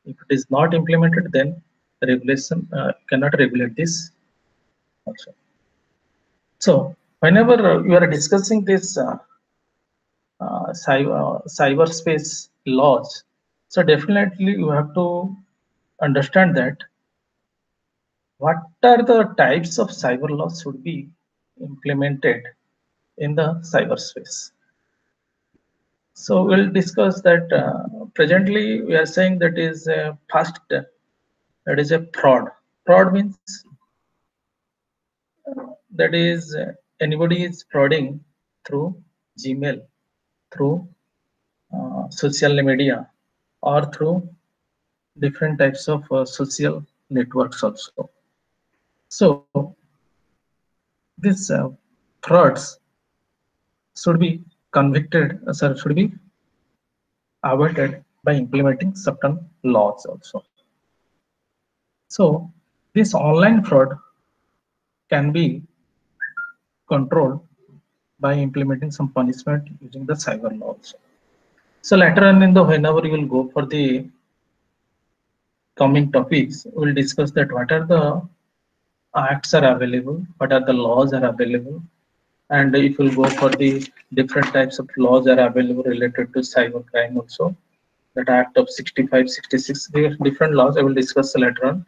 If it is not implemented, then regulation cannot regulate this also. So whenever you are discussing this cyberspace laws, so definitely you have to understand that what are the types of cyber laws should be implemented in the cyberspace. So we'll discuss that. Presently, we are saying that is first, that is a fraud. Fraud means that is anybody is frauding through Gmail, through social media, or through different types of social networks also. So these frauds should be should be avoided by implementing certain laws also. So this online fraud can be controlled by implementing some punishment using the cyber law also. So later on in the whenever you will go for the coming topics, we will discuss that what are the acts are available, what are the laws are available, and if we'll go for the different types of laws are available related to cyber crime also. That Act of 65, 66, there are different laws I will discuss later on.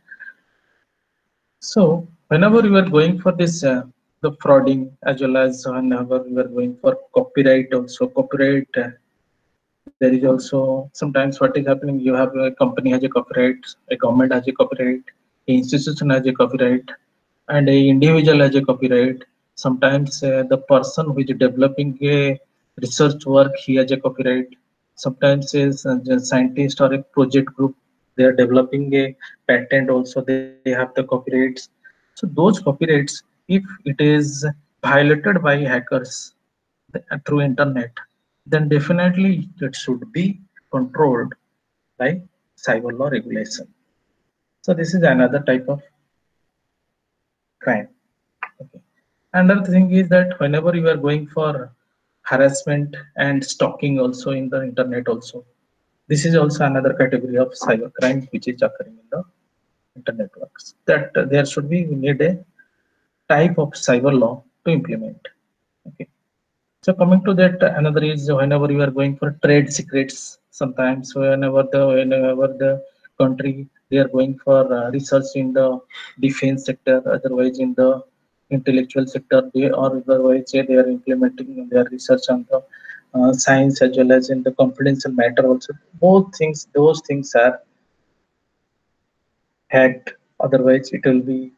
So whenever you are going for this the frauding, as well as whenever you are going for copyright also, copyright there is also sometimes what is happening, you have a company has a copyright, a government has a copyright, a institution has a copyright, and a individual has a copyright. Sometimes the person who is developing a research work, he has a copyright. Sometimes a scientist or a project group, they are developing a patent also, they have the copyrights. So those copyrights, if it is violated by hackers through internet, then definitely it should be controlled by cyber law regulation. So this is another type of crime. Okay. Another thing is that whenever you are going for harassment and stalking also in the internet also, this is also another category of cyber crime which is occurring in the internet works. That there should be, we need a type of cyber law to implement. Okay. So coming to that, another is whenever you are going for trade secrets, sometimes whenever the country they are going for research in the defense sector, otherwise in the intellectual sector, they or otherwise they are implementing their research on the science as well as in the confidential matter also. Both things, those things are hacked. Otherwise, it will be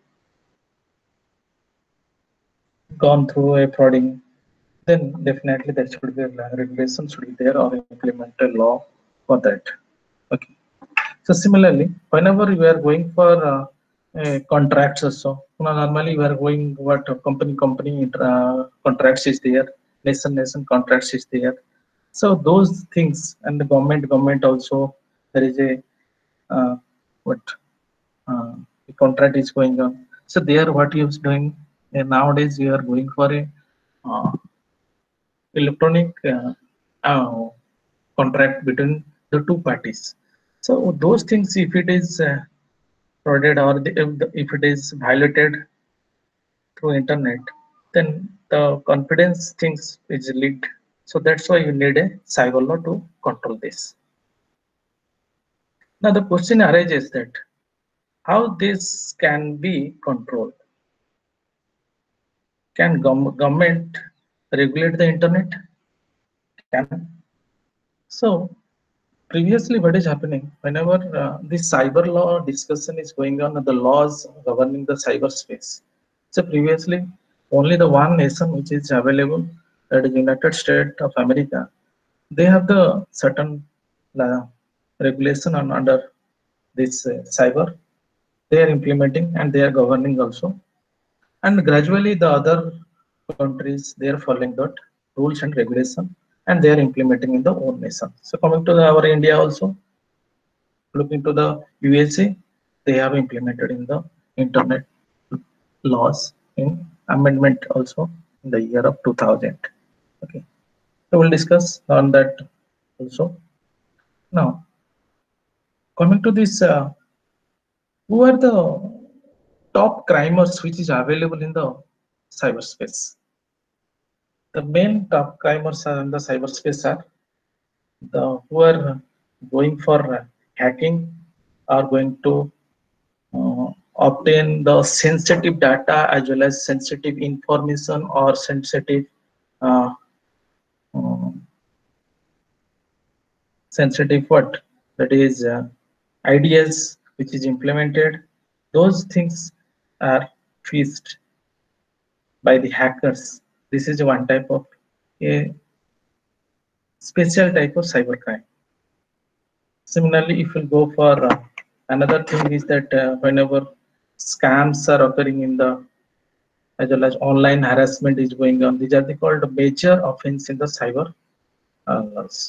gone through a frauding, then definitely there should be a regulation should be there or implement a law for that. Okay. So similarly, whenever we are going for contracts also, normally we are going what company contracts is there, nation contracts is there. So those things, and the government also, there is a what the contract is going on. So there what you is doing nowadays, you are going for a uh, electronic contract between the two parties. So those things, if it is frauded or if it is violated through internet, then the confidence things is leaked. So that's why you need a cyber law to control this. Now the question arises that how this can be controlled. Can government regulate the internet? Can. So previously what is happening, whenever this cyber law discussion is going on, the laws governing the cyberspace. So previously only the one nation which is available, that is United States of America, they have the certain uh, regulation on under this cyber, they are implementing and they are governing also, and gradually the other countries they are following that rules and regulation, and they are implementing in the own nation. So coming to our India also, looking to the USA, they have implemented in the internet laws in amendment also in the year of 2000. Okay, so we'll discuss on that also. Now, Coming to this, who are the top crimers which is available in the cyberspace? The main top crimers are in the cyberspace are the who are going for hacking, are going to obtain the sensitive data as well as sensitive information or uh, uh, sensitive what that is ideas which is implemented. Those things are fixed by the hackers. This is one type of a special type of cybercrime. Similarly, if you go for another thing is that whenever scams are occurring in the as well as online harassment is going on, these are the called major offense in the cyber laws,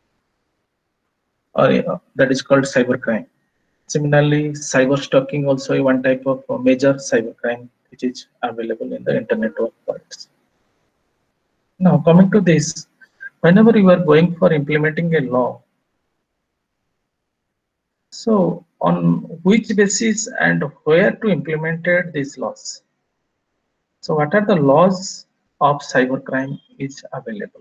or that is called cybercrime. Similarly, cyber stalking also a one type of major cybercrime which is available in the internet world. Now, coming to this, whenever you are going for implementing a law, so on which basis and where to implement these laws? So, what are the laws of cybercrime is available?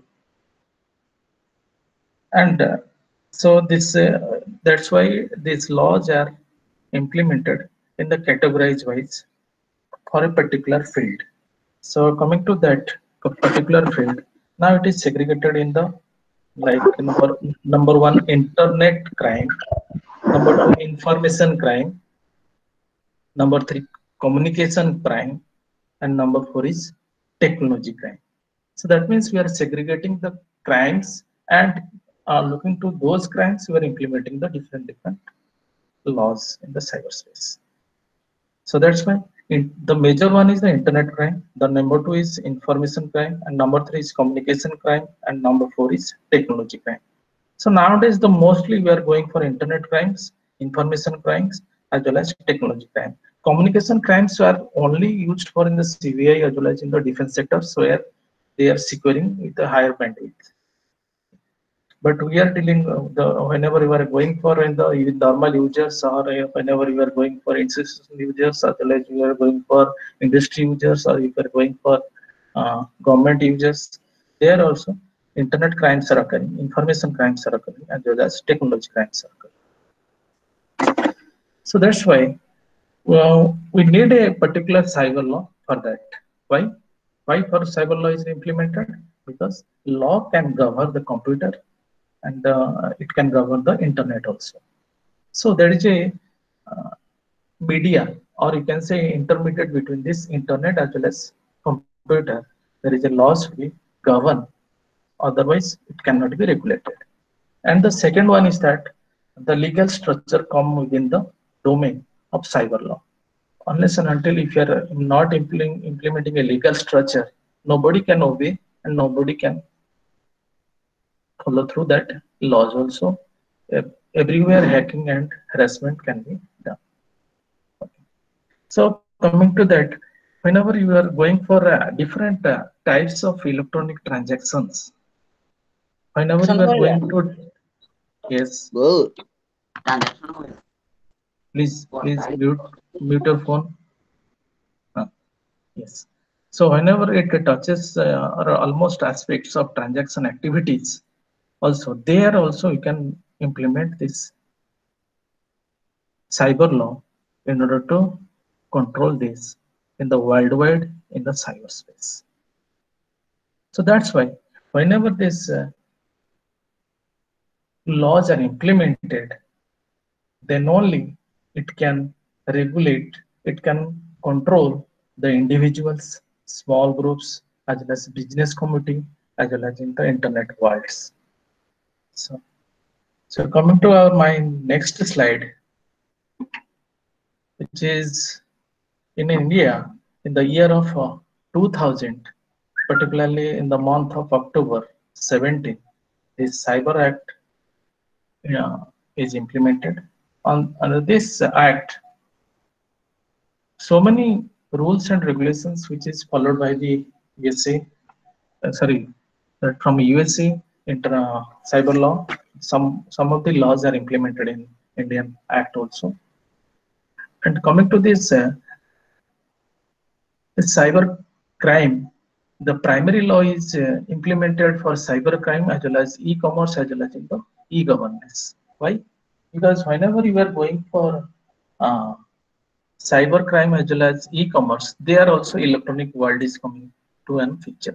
And so this that's why these laws are implemented in the categorized wise for a particular field. So coming to that particular field, now it is segregated in the like number one internet crime, number two information crime, number three communication crime, and number four is technology crime. So that means we are segregating the crimes and looking to those crimes we are implementing the different laws in the cyberspace. So that's why the major one is the internet crime, the number two is information crime, and number three is communication crime, and number four is technology crime. So nowadays, the mostly we are going for internet crimes, information crimes, as well as technology crime. Communication crimes are only used for in the CVI as well as in the defense sectors where they are securing with a higher bandwidth. But we are dealing the whenever you are going for in the normal users or whenever you are going for institutional users as well as you are going for industry users or you are going for government users, there also internet crimes are occurring, information crimes are occurring, as well as technology crimes are occurring. So that's why we need a particular cyber law for that. Why? Why for cyber law is implemented? Because law can govern the computer and it can govern the internet also. So there is a uh, media, or you can say intermediate between this internet as well as computer. There is a laws to be govern, otherwise it cannot be regulated. And the second one is that the legal structure come within the domain of cyber law. Unless and until if you are not implementing a legal structure, nobody can obey and nobody can follow through that laws also. Everywhere hacking and harassment can be done. Okay. So coming to that, whenever you are going for different types of electronic transactions, whenever you are going to, yes, please mute your phone. Yes. So whenever it touches or almost aspects of transaction activities, also there also you can implement this cyber law in order to control this in the worldwide in the cyberspace. So that's why whenever these laws are implemented, then only it can regulate, it can control the individuals, small groups, as well as business community, as well as in the internet worlds. So coming to my next slide, which is in India in the year of 2000, particularly in the month of October 17, this Cyber Act is implemented. Under this act, so many rules and regulations which is followed by the USA, from USA inter cyber law. Some of the laws are implemented in Indian Act also. And coming to this cyber crime, the primary law is implemented for cyber crime as well as e-commerce as well as in the e-governance. Why? Because whenever you are going for uh, cyber crime as well as e-commerce, they are also electronic world is coming to an feature.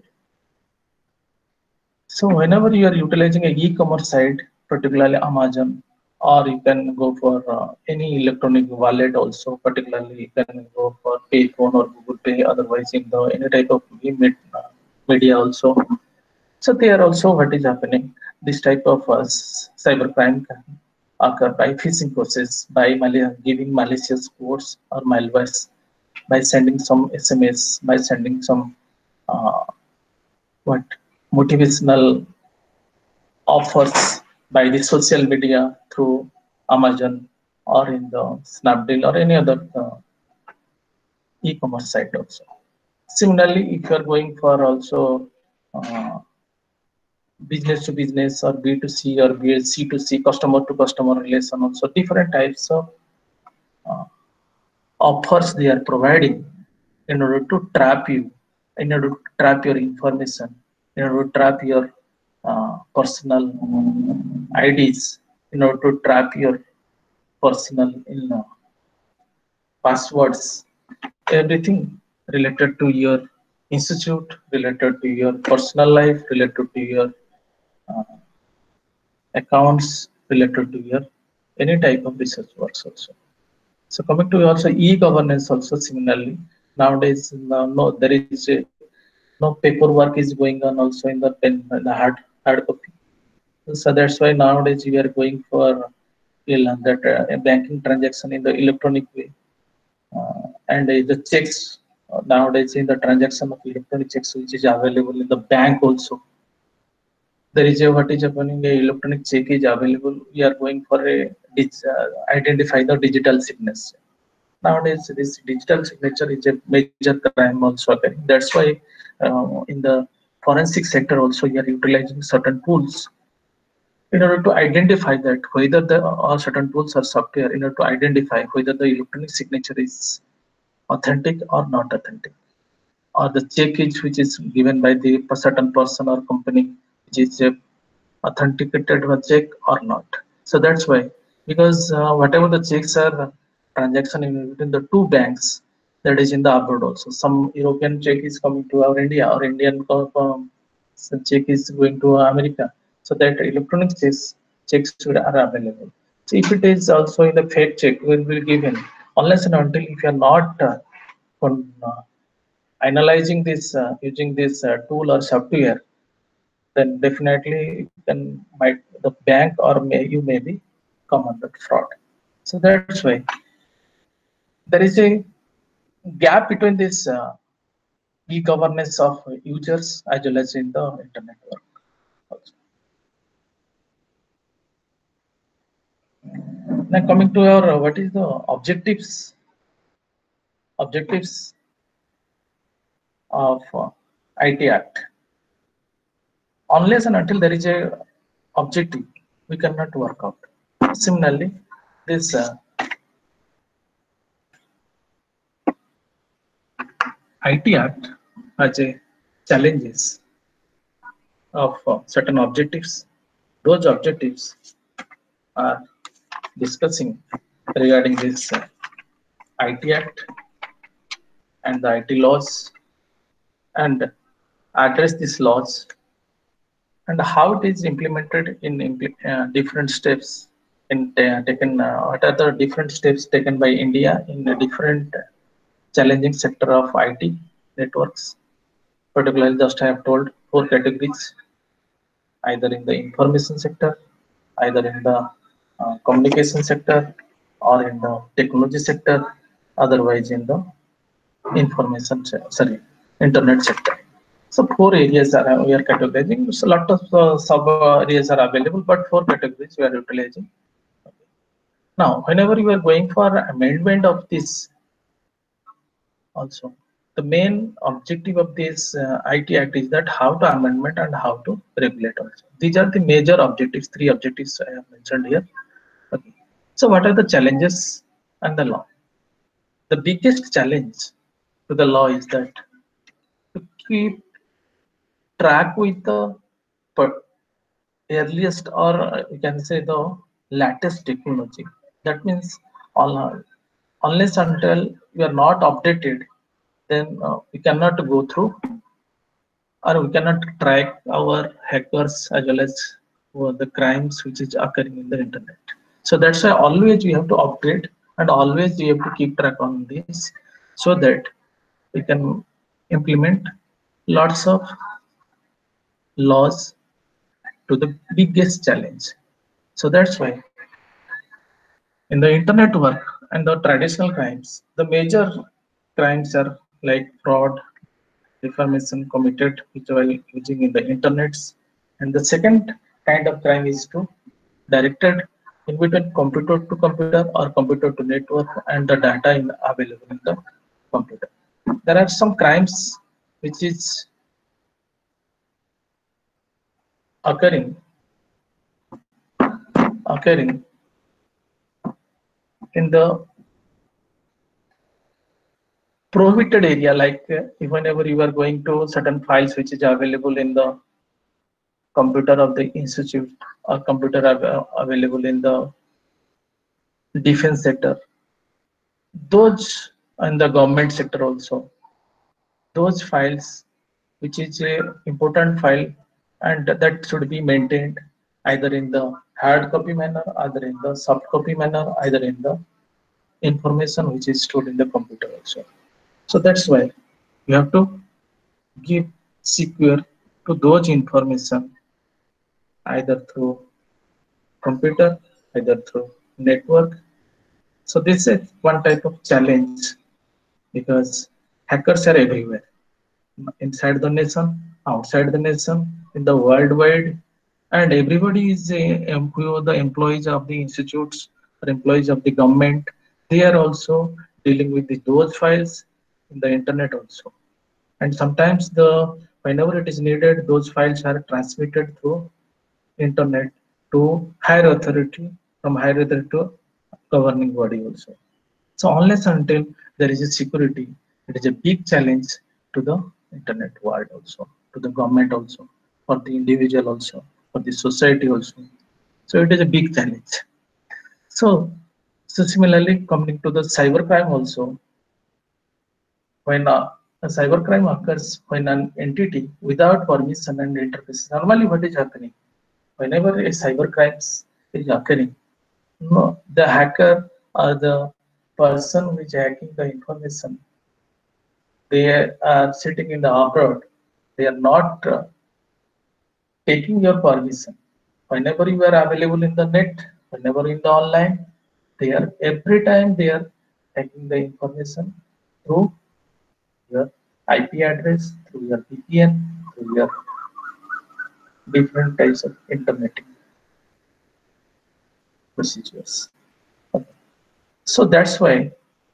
So whenever you are utilizing a e-commerce site, particularly Amazon, or you can go for any electronic wallet also, particularly you can go for PayPhone or Google Pay, otherwise in the any type of media also. So there also what is happening, this type of cybercrime can occur by phishing process, by giving malicious codes or malwares, by sending some SMS, by sending some uh, what motivational offers by the social media through Amazon or in the Snapdeal or any other e-commerce site also. Similarly, if you are going for also uh, business to business or B2C or C2C, customer to customer relation, also different types of uh, offers they are providing in order to trap you, in order to trap your information, in order to trap your personal IDs, in order to trap your personal passwords, everything related to your institute, related to your personal life, related to your uh, accounts, related to your any type of research works also. So coming to also e-governance also similarly, nowadays no there is no paperwork is going on also in the pen the hard copy. So that's why nowadays we are going for that a banking transaction in the electronic way, and the checks nowadays in the transaction of electronic checks which is available in the bank also. There is a what is happening, a electronic check is available. We are going for a identify the digital signature. Nowadays, this digital signature is a major crime also occurring. That's why in the forensic sector also we are utilizing certain tools in order to identify that whether the or certain tools or software in order to identify whether the electronic signature is authentic or not authentic, or the check is which is given by the certain person or company which is a authenticated check or not. So that's why, because whatever the checks are transaction in between the two banks, that is in the abroad also. Some European check is coming to our India, or Indian check is going to America. So that electronic checks are available. So if it is also in the fake check will be given, unless and until if you are not analyzing this using this tool or software, then definitely you can might the bank or you may be come under fraud. So that's why there is a gap between this e-governance of users as well as in the internet work also. Now coming to our what is the objectives of IT Act. Unless and until there is a objective, we cannot work out. Similarly, this IT Act has a challenges of certain objectives. Those objectives are discussing regarding this IT Act and the IT laws, and address these laws and how it is implemented in different steps in taken what are the different steps taken by India in a different challenging sector of IT networks. Particularly, just I have told four categories: either in the information sector, either in the communication sector, or in the technology sector, otherwise in the sorry, internet sector. So four areas are we are categorizing. So a lot of sub areas are available, but four categories we are utilizing. Now, whenever you are going for amendment of this, also the main objective of this IT Act is that how to amendment and how to regulate. Also, these are the major objectives. Three objectives I have mentioned here. Okay. So what are the challenges and the law? The biggest challenge to the law is that to keep track with the earliest, or you can say the latest technology. That means unless until we are not updated, then we cannot go through, or we cannot track our hackers as well as the crimes which is occurring in the internet. So that's why always we have to upgrade, and always we have to keep track on this, so that we can implement lots of laws to the biggest challenge. So that's why in the internet work and the traditional crimes, the major crimes are like fraud, defamation committed which while using in the internets. And the second kind of crime is to directed in between computer to computer or computer to network and the data available in the computer. There are some crimes which is occurring occurring in the prohibited area, like whenever you are going to certain files which is available in the computer of the institute, or computer available in the defense sector, those, and the government sector also, those files which is a important file, and that should be maintained either in the hard copy manner, either in the soft copy manner, either in the information which is stored in the computer also. So that's why you have to give secure to those information either through computer, either through network. So this is one type of challenge, because hackers are everywhere, inside the nation, outside the nation, in the worldwide, and everybody is a employee, the employees of the institutes or employees of the government. They are also dealing with those files in the internet also. And sometimes whenever it is needed, those files are transmitted through internet to higher authority, from higher authority to governing body also. So unless until there is a security, it is a big challenge to the internet world also, to the government also, for the individual also, for the society also. So it is a big challenge. So similarly, coming to the cybercrime also, when a cybercrime occurs when an entity without permission and interface. Normally, what is happening? Whenever a cybercrime is occurring, no, the hacker or the person who is hacking the information, they are sitting in the abroad. They are not taking your permission. Whenever you are available in the net, whenever in the online, they are every time they are taking the information through your IP address, through your VPN, through your different types of internet procedures. So that's why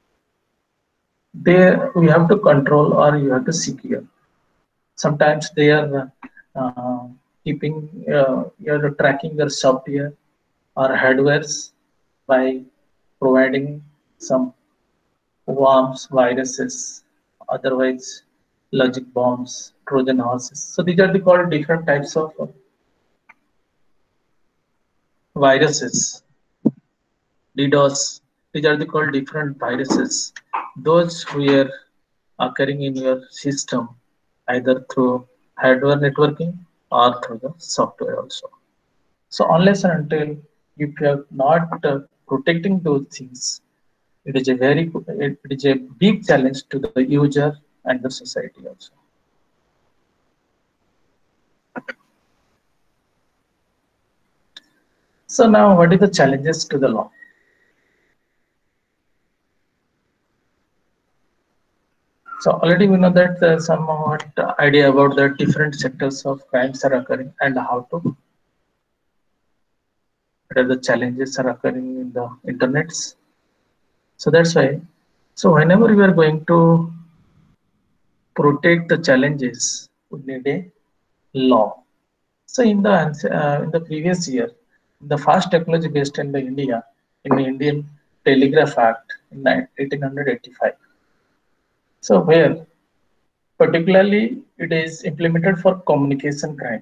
we have to control, or you have to secure. Sometimes they are keeping you're tracking your software or hardwares by providing some worms, viruses, otherwise logic bombs, Trojan horses. So these are called different types of viruses, DDoS. These are called different viruses. Those were occurring in your system either through hardware networking or through the software also. So unless and until if you are not protecting those things, it is a big challenge to the user and the society also. So now, what are the challenges to the law? So already we know that somewhat idea about the different sectors of crimes are occurring and how to, what are the challenges are occurring in the internets. So that's why, so whenever we are going to protect the challenges, we need a law. So in the previous year, the fast technology based in the India, in the Indian Telegraph Act in 1885. So where particularly it is implemented for communication crime.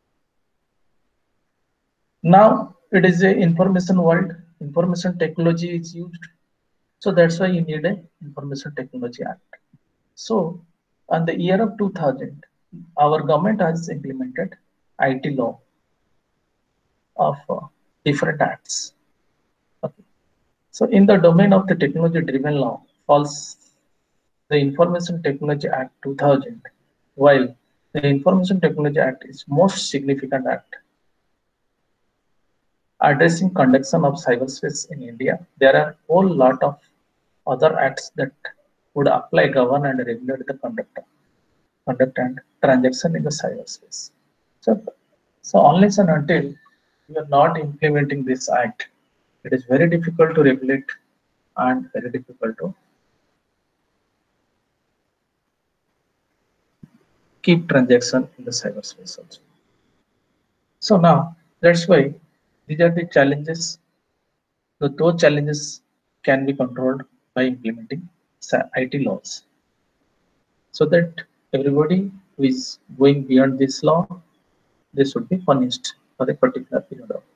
Now it is a information world. Information technology is used, so that's why you need a Information Technology Act. So, on the year of 2000, our government has implemented IT law of different acts. Okay. So, in the domain of the technology-driven law falls the Information Technology Act 2000, while the Information Technology Act is most significant act addressing conduction of cyberspace in India. There are a whole lot of other acts that would apply, govern, and regulate the conduct and transaction in the cyberspace. So, so unless and until you are not implementing this act, it is very difficult to regulate and very difficult to keep transaction in the cyberspace also. So now that's why these are the challenges. So those challenges can be controlled by implementing IT laws, so that everybody who is going beyond this law, they should be punished for a particular period of.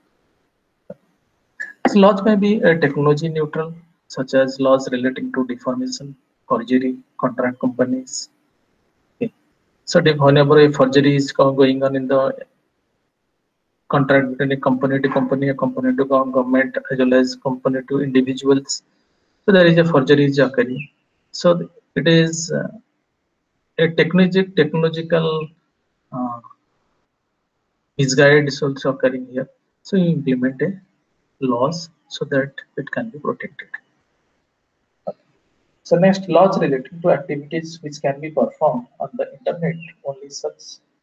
So laws may be technology neutral, such as laws relating to defamation, forgery, contract companies. Okay. So if whenever a forgery is going on in the contract between a company to government, as well as company to individuals, so there is a forgery is occurring. So it is a technological uh, misguide is also occurring here. So you implement a laws so that it can be protected. So next, laws relating to activities which can be performed on the internet only, such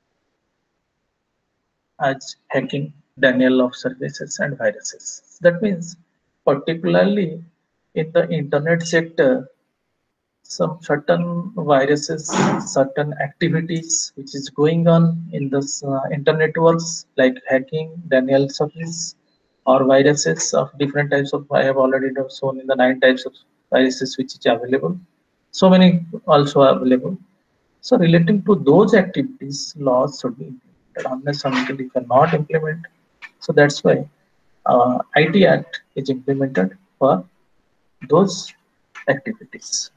as hacking, denial of services, and viruses. That means, particularly in the internet sector, some certain viruses, certain activities which is going on in this internet works, like hacking, denial service, or viruses of different types of. I have already shown in the 9 types of viruses which is available. So many also available. So relating to those activities, laws should be implemented. Unless until you cannot implement, so that's why IT Act is implemented for those activities.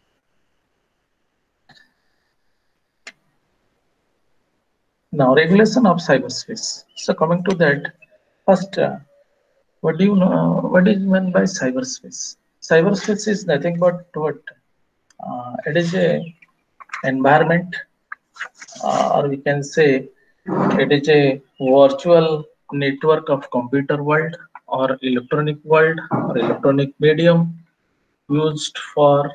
Now, regulation of cyberspace. So coming to that, first, what do you know? What is meant by cyberspace? Cyberspace is nothing but what? It is a environment, or we can say it is a virtual network of computer world or electronic world or electronic medium used for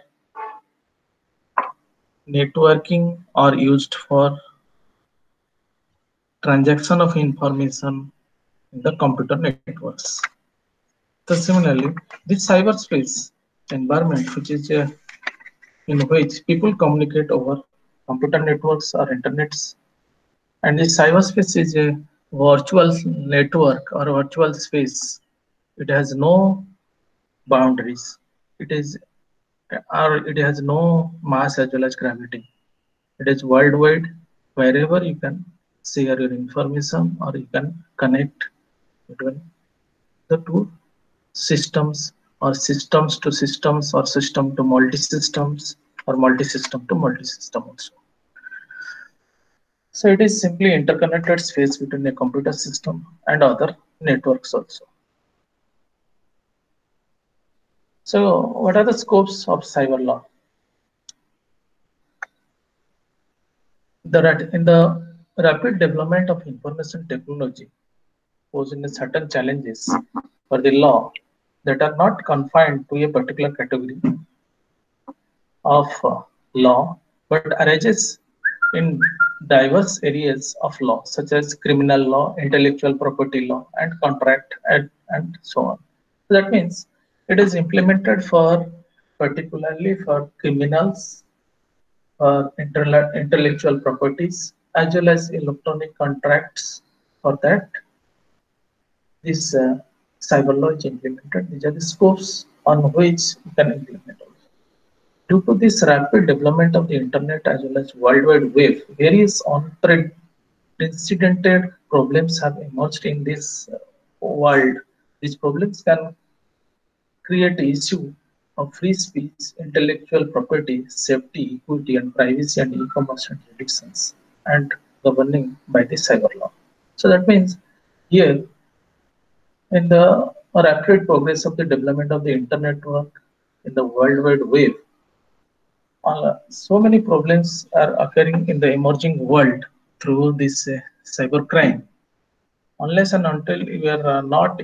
networking or used for transaction of information in the computer networks. So similarly, this cyberspace environment, which is in which people communicate over computer networks or internets, and this cyberspace is a virtual network or virtual space. It has no boundaries. It is or it has no mass as well as gravity. It is worldwide, wherever you can share your information or you can connect between the two systems, or systems to systems, or system to multi-systems, or multi-system to multi-system also. So it is simply interconnected space between a computer system and other networks also. So what are the scopes of cyber law? In the rapid development of information technology posing certain challenges for the law that are not confined to a particular category of law, but arises in diverse areas of law, such as criminal law, intellectual property law, and contract, and so on. That means it is implemented for particularly for criminals, for intellectual properties, as well as electronic contracts. For that, this cyber law is implemented. These are the scopes on which you can implement. Due to this rapid development of the internet as well as World Wide Web, various unprecedented problems have emerged in this world. These problems can create the issue of free speech, intellectual property, safety, equity, and privacy, and e-commerce and jurisdictions, and governing by the cyber law. So that means here, in the rapid progress of the development of the internet network in the World Wide Web, so many problems are occurring in the emerging world through this cyber crime. Unless and until we are not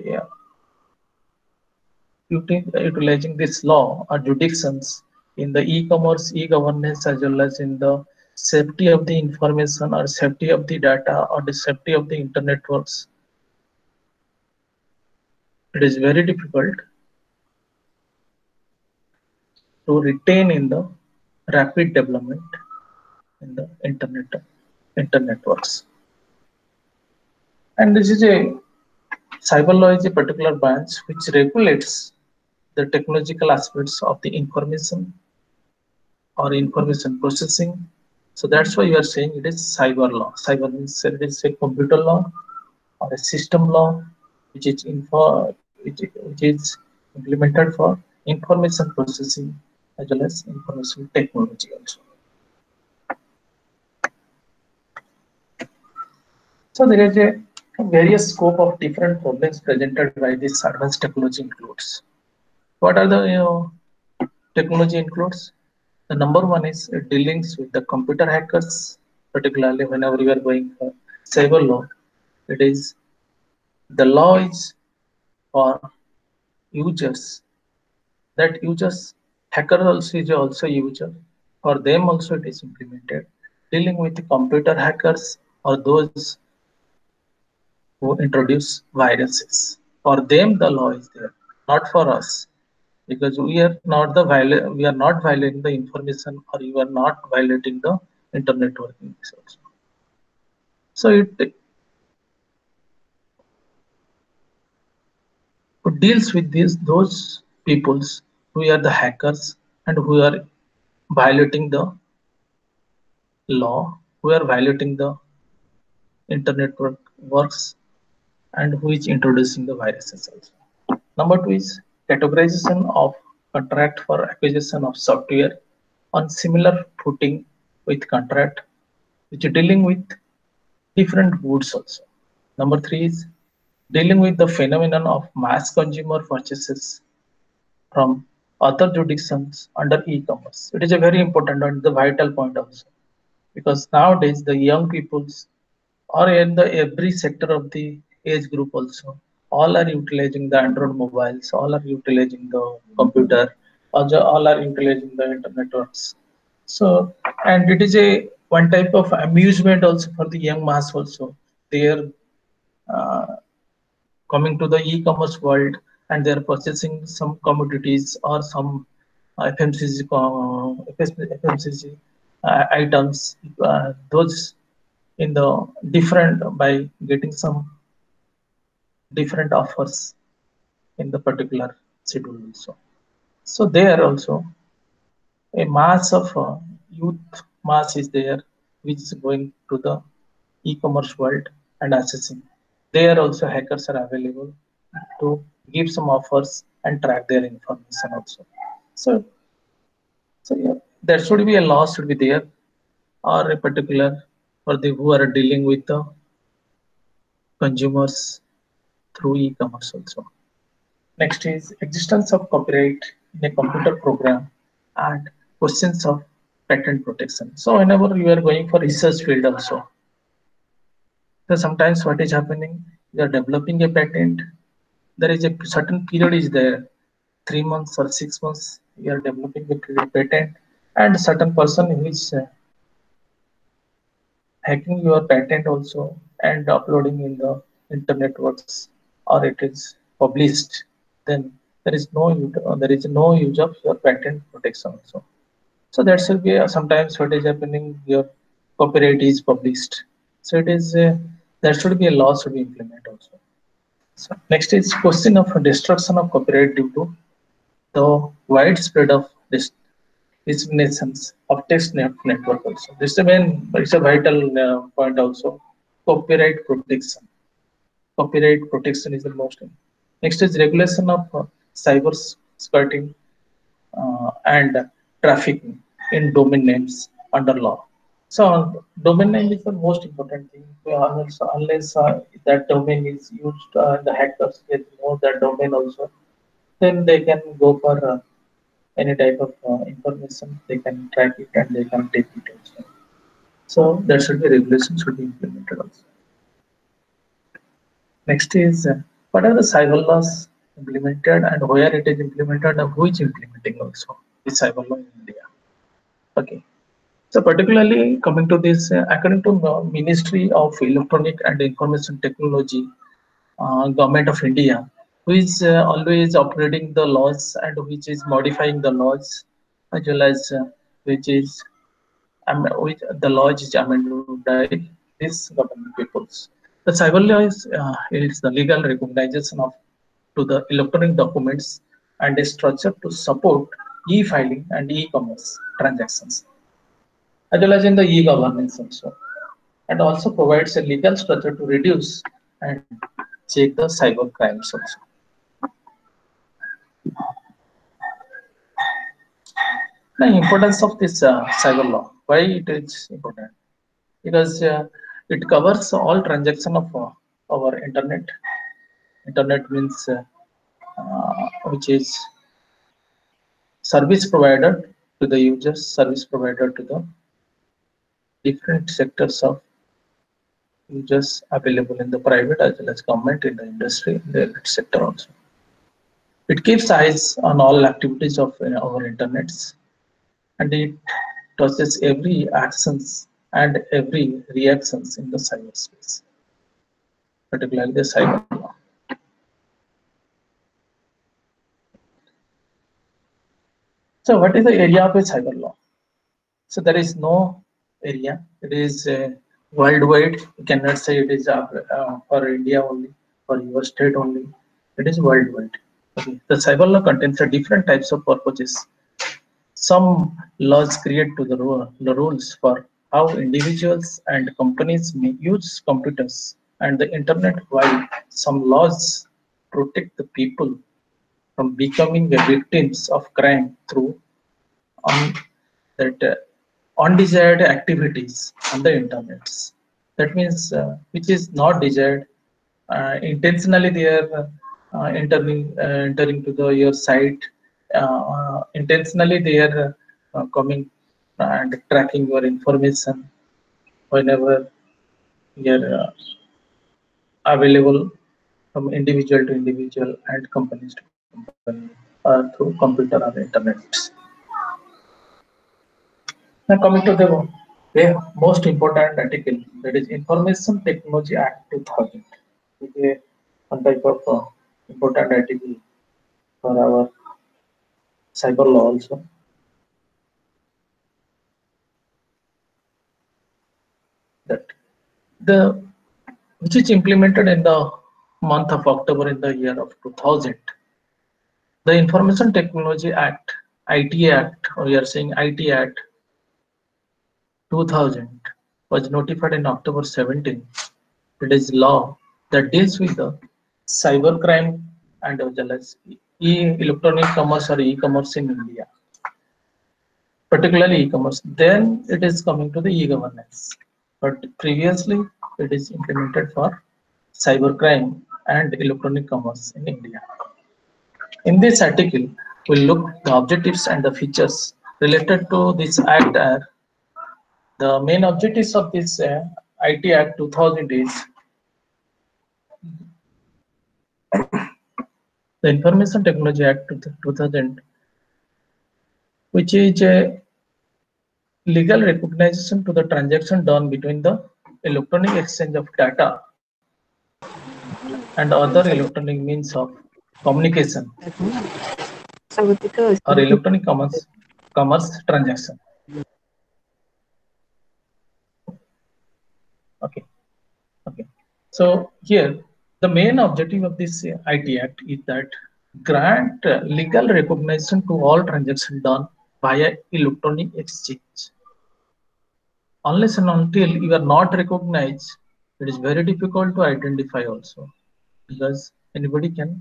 utilizing this law or jurisdictions in the e-commerce, e-governance, as well as in the safety of the information or safety of the data or the safety of the internet networks, it is very difficult to retain in the rapid development in the internet networks. And this is a cyber law is a particular branch which regulates the technological aspects of the information or information processing. So that's why you are saying it is cyber law. Cyber means it is a computer law or a system law which is implemented for information processing as well as information technology also. So there is a various scope of different problems presented by this advanced technology includes. What are the technology includes? The number one is dealings with the computer hackers, particularly whenever you are going for cyber law. It is the law is for users. That users hacker also is also user. For them also it is implemented. Dealing with the computer hackers or those who introduce viruses. For them the law is there, not for us. Because we are not violating the information or you are not violating the internet working also. So it deals with those peoples who are the hackers and who are violating the law, who are violating the internet works, and who is introducing the viruses also. Number two is categorization of contract for acquisition of software on similar footing with contract, which is dealing with different goods also. Number three is dealing with the phenomenon of mass consumer purchases from other jurisdictions under e-commerce. It is a very important and the vital point also, because nowadays the young peoples or in the every sector of the age group also, all are utilizing the Android mobiles, all are utilizing the computer, all are utilizing the internet networks. So, and it is a one type of amusement also for the young mass also. They are uh, coming to the e-commerce world and they are purchasing some commodities or some FMCG items, those in the different by getting some different offers in the particular schedule also. So there also a mass of youth mass is there which is going to the e-commerce world and accessing. There also hackers are available to give some offers and track their information also. So, so yeah, there should be a law should be there or a particular for the who are dealing with the consumers through e-commerce also. Next is existence of copyright in a computer program and questions of patent protection. So whenever you are going for research field also, so sometimes what is happening, you are developing a patent, there is a certain period is there, 3 months or 6 months, you are developing a patent and certain person who is hacking your patent also and uploading in the internet works or it is published, then there is no use of your patent protection also. So that should be sometimes what is happening, your copyright is published. So it is there should be a law should be implemented also. So next is question of destruction of copyright due to the widespread of disseminations of text network also. This is a main, it's a vital point also. Copyright protection. Copyright protection is the most. Next is regulation of cyber skirting and trafficking in domain names under law. So domain name is the most important thing. Unless that domain is used, the hackers get know that domain also, then they can go for any type of information. They can track it and they can take it also. So there should be regulation should be implemented also. Next is what are the cyber laws implemented and where it is implemented and who is implementing also the cyber law in India. Okay. So particularly coming to this, according to the Ministry of Electronic and Information Technology, Government of India, who is always operating the laws and which is modifying the laws, as well as which is which the law is amended by this government peoples. The cyber law is the legal recognition of to the electronic documents and is structured to support e-filing and e-commerce transactions, as well as in the e-governance also, and also provides a legal structure to reduce and check the cyber crimes also. The importance of this cyber law, why it is important? Because it covers all transaction of our internet. Internet means which is service provider to the users, service provider to the different sectors of users available in the private as well as government, in the industry, in the sector also. It keeps eyes on all activities of our internets, and it touches every actions and every reactions in the cyberspace, particularly the cyber law. So what is the area of a cyber law? So there is no area. It is worldwide. You cannot say it is for India only, for your state only. It is worldwide. Okay. The cyber law contains different types of purposes. Some laws create the rules for how individuals and companies may use computers and the internet, while some laws protect the people from becoming the victims of crime through on that undesired activities on the internet. That means which is not desired. Intentionally they are entering to the your site. Intentionally they are coming and tracking your information whenever you're available from individual to individual and companies to company through computer or internet. Now coming to the most important article, that is Information Technology Act 2000. It is one type of important article for our cyber law also. That the which is implemented in the month of October in the year of 2000. The Information Technology Act, IT Act, or we are saying IT Act 2000, was notified in October 17. It is law that deals with the cybercrime and as well as electronic commerce or e-commerce in India, particularly e-commerce. Then it is coming to the e-governance, but previously it is implemented for cybercrime and electronic commerce in India. In this article, we'll look the objectives and the features related to this act. Are the main objectives of this IT Act 2000 is the Information Technology Act 2000, which is a legal recognition to the transaction done between the electronic exchange of data and other electronic means of communication or electronic commerce transaction. Okay. Okay. So here The main objective of this IT Act is that grant legal recognition to all transactions done via electronic exchange. Unless and until you are not recognized, it is very difficult to identify also, because anybody can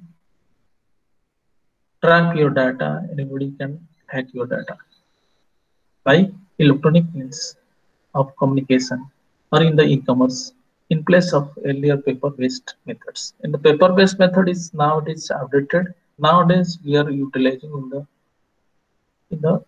track your data, anybody can hack your data by electronic means of communication or in the e-commerce in place of earlier paper-based methods. And the paper-based method is nowadays outdated. Nowadays we are utilizing in the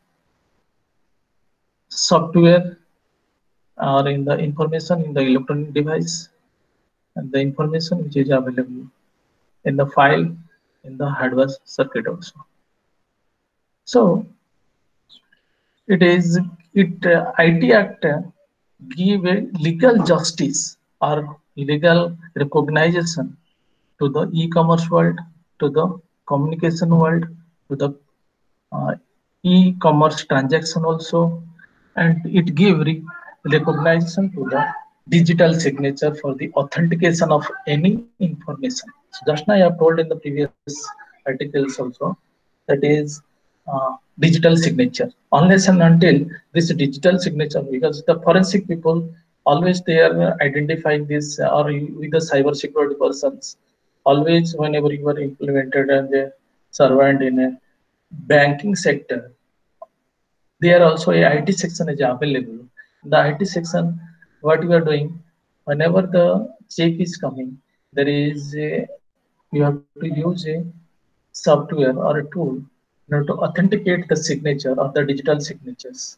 software or in the information in the electronic device, and the information which is available in the file in the hardware circuit also. So it is IT Act give a legal justice or legal recognition to the e-commerce world, to the communication world, to the uh, e-commerce transaction also, and it give recognition to the digital signature for the authentication of any information. So just now I have told in the previous articles also, that is digital signature. Unless and until this digital signature, because the forensic people always they are identifying this, or with the cyber security persons, always whenever you are implemented and a servant in a banking sector, there also a IT section is available. The IT section, what you are doing, whenever the check is coming, there is a, you have to use a software or a tool in order to authenticate the signature or the digital signatures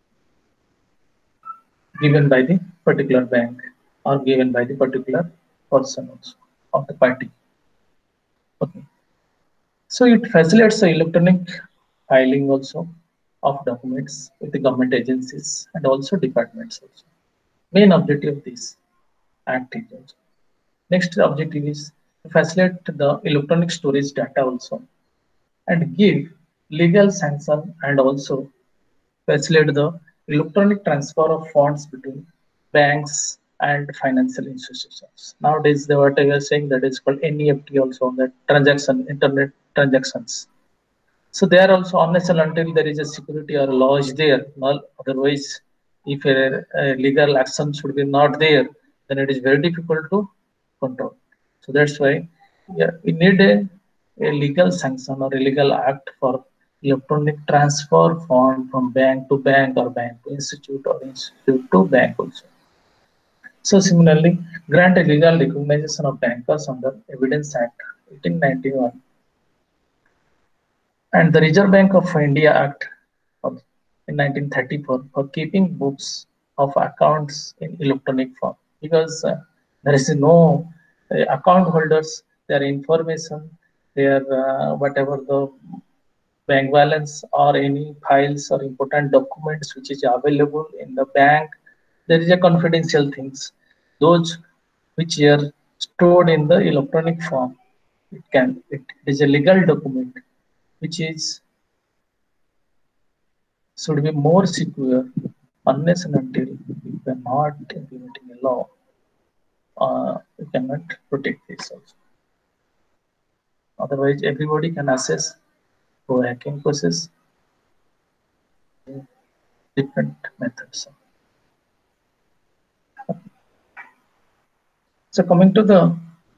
given by the particular bank or given by the particular person also of the party. Okay. So it facilitates the electronic filing also of documents with the government agencies and also departments also. Main objective of this act is also. Next objective is to facilitate the electronic storage data also and give legal sanction and also facilitate the electronic transfer of funds between banks and financial institutions. Nowadays, what I was saying, that is called NEFT also, that transaction, internet transactions. So there also, unless and until there is a security or law is there, otherwise, if a legal action should be not there, then it is very difficult to control. So that's why, yeah, we need a legal sanction or a legal act for electronic transfer fund from bank to bank or bank to institute or institute to bank also. So similarly, grant a legal recognition of bankers under Evidence Act 1891 and the Reserve Bank of India Act of in 1934 for keeping books of accounts in electronic form, because there is no account holders, their information, their whatever the bank balance or any files or important documents which is available in the bank, there is a confidential things. Those which are stored in the electronic form, it is a legal document which is should be more secure, unless and until you are not implementing a law, you cannot protect this also. Otherwise, everybody can access through hacking process, different methods. So coming to the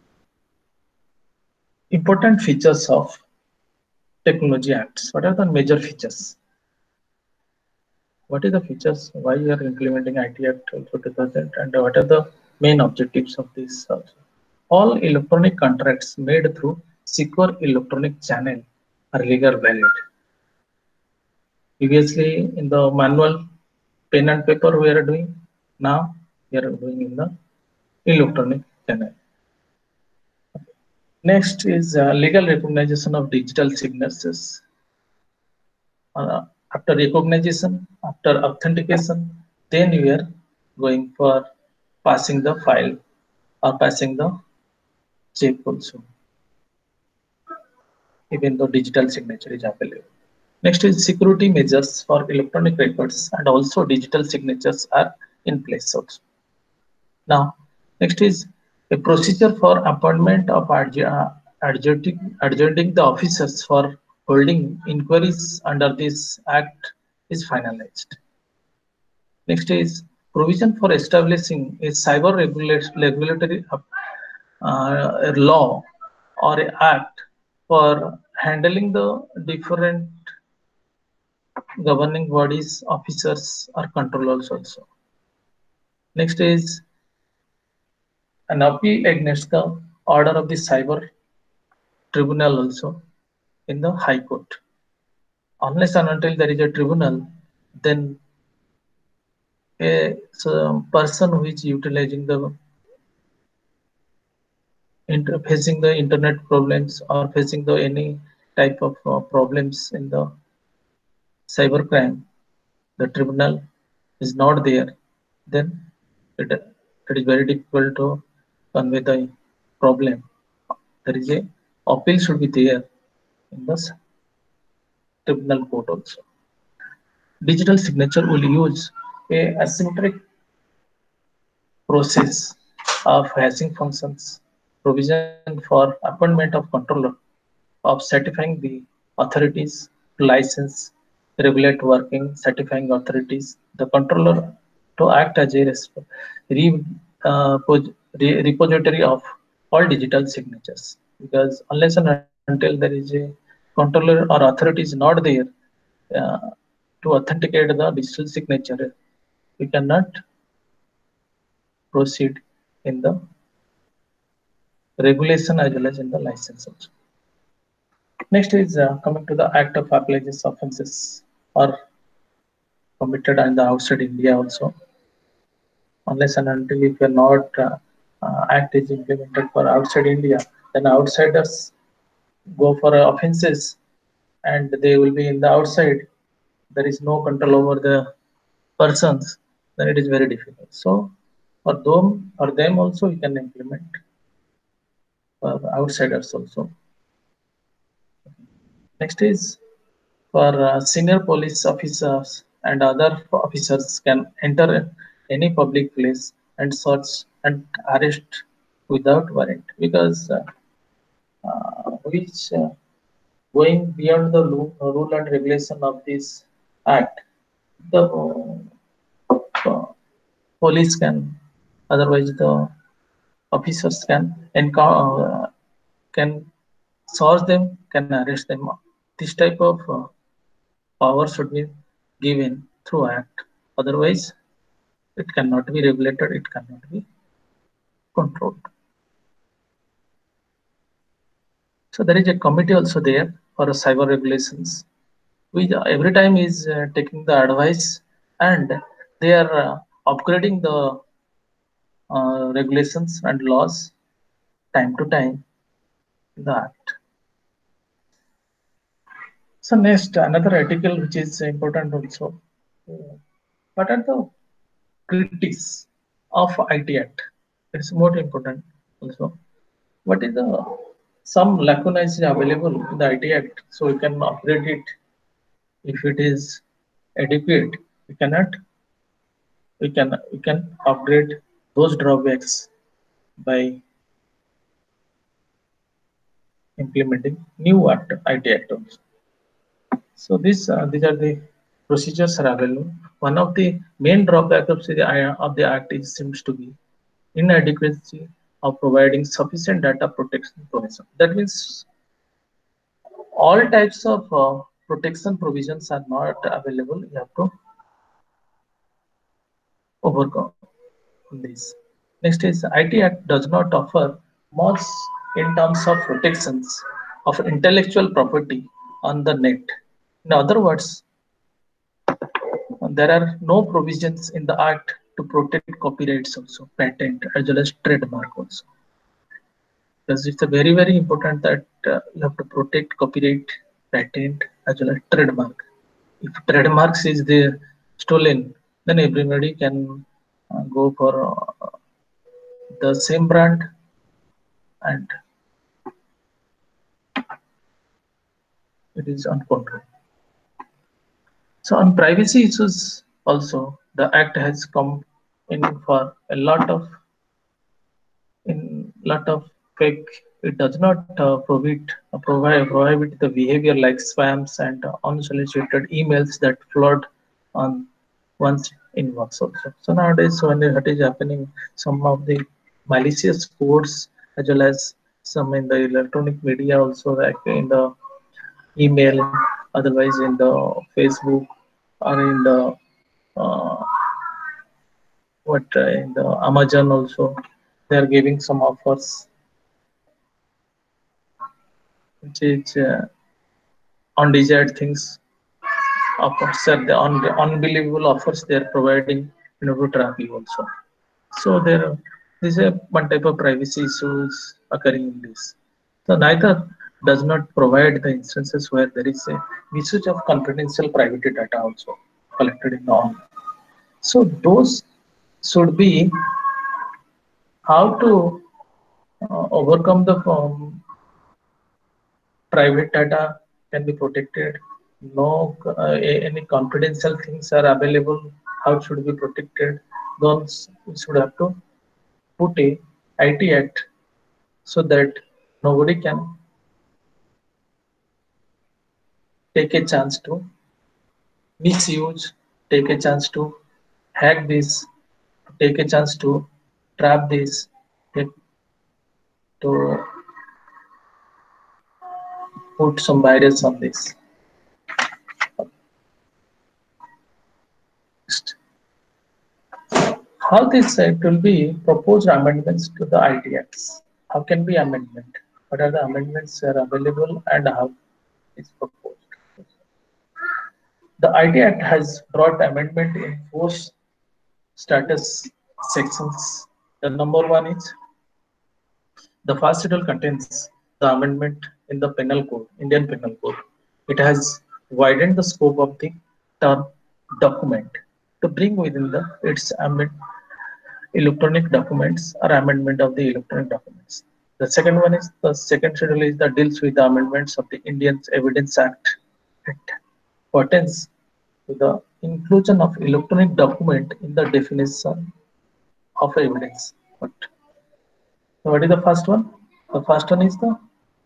important features of technology acts, what are the major features? What are the features? Why you are implementing IT Act 2000, and what are the main objectives of this also? All electronic contracts made through secure electronic channel are legal valid. Previously, in the manual pen and paper we are doing, now we are doing in the electronic channel. Next is legal recognition of digital signatures. After recognition, after authentication, then we are going for passing the file or passing the check also, even though digital signature is available. Next is security measures for electronic records and also digital signatures are in place also. Now, next is A procedure for appointment of adjudicating the officers for holding inquiries under this act is finalized. Next is provision for establishing a cyber regulatory law or a act for handling the different governing bodies, officers, or controllers also. Next is an appeal against the order of the cyber tribunal also in the High Court. Unless and until there is a tribunal, then a person who is utilizing the facing the internet problems or facing the any type of problems in the cybercrime, the tribunal is not there, then it is very difficult to convey the problem. There is a appeal should be there in the tribunal court also. Digital signature will use a asymmetric process of hashing functions, provision for appointment of controller, of certifying the authorities to license, regulate working, certifying authorities, the controller to act as a re, repository of all digital signatures. Because unless and until there is a controller or authority is not there uh, to authenticate the digital signature, we cannot proceed in the regulation as well as in the license also. Next is coming to the act of applications offences are committed in the outside India also. Unless and until if you are not act is implemented for outside India, then outsiders go for offences and they will be in the outside. There is no control over the persons. Then it is very difficult. So for them also we can implement for outsiders also. Next is for senior police officers and other officers can enter any public place and search and arrest without warrant, because which going beyond the rule and regulation of this act, the police can, otherwise the officers can search them, can arrest them. This type of power should be given through act. Otherwise, it cannot be regulated, it cannot be controlled. So there is a committee also there for cyber regulations, which every time is taking the advice and they are upgrading the regulations and laws time to time in the act. So next, another article which is important also. What are the critics of IT Act? It's more important also. What is the some lacuna is available in the IT Act, so we can upgrade it if it is adequate. We can upgrade those drawbacks by implementing new act, IT Act also. So these are the procedures are available. One of the main drawbacks of the act is, seems to be inadequacy of providing sufficient data protection provision. That means all types of protection provisions are not available. You have to overcome this. Next is IT Act does not offer much in terms of protections of intellectual property on the net. In other words, there are no provisions in the Act to protect copyrights also, patent as well as trademark also. Because it's a very important that you have to protect copyright, patent as well as trademark. If trademarks is there stolen, then everybody can go for the same brand and it is uncontrolled. So on privacy issues also, the act has come in for a lot of in lot of fake. It does not prohibit the behavior like spams and unsolicited emails that flood on one's inbox also. So nowadays, when what is happening, some of the malicious codes as well as some in the electronic media also, like in the email, otherwise in the Facebook or in the uh, what in the Amazon also, they are giving some offers which is undesired things, offers are the unbelievable offers they are providing in order to trap you also. So there is a one type of privacy issues occurring in this. So neither does not provide the instances where there is a misuse of confidential private data also collected in the online. So those should be how to overcome the private data can be protected. No, any confidential things are available. How it should be protected? Those we should have to put a IT Act so that nobody can take a chance to misuse, take a chance to hack this, take a chance to trap this, to put some barriers on this. How this it will be proposed amendments to the ITX. How can be amendment? What are the amendments are available and how it's proposed? The IT Act has brought amendment in four status sections. The number one is the first schedule contains the amendment in the penal code, Indian penal code. It has widened the scope of the term document to bring within the its electronic documents or amendment of the electronic documents. The second one is the second schedule is that deals with the amendments of the Indian Evidence Act. It pertains to the inclusion of electronic document in the definition of evidence. What is the first one? The first one is the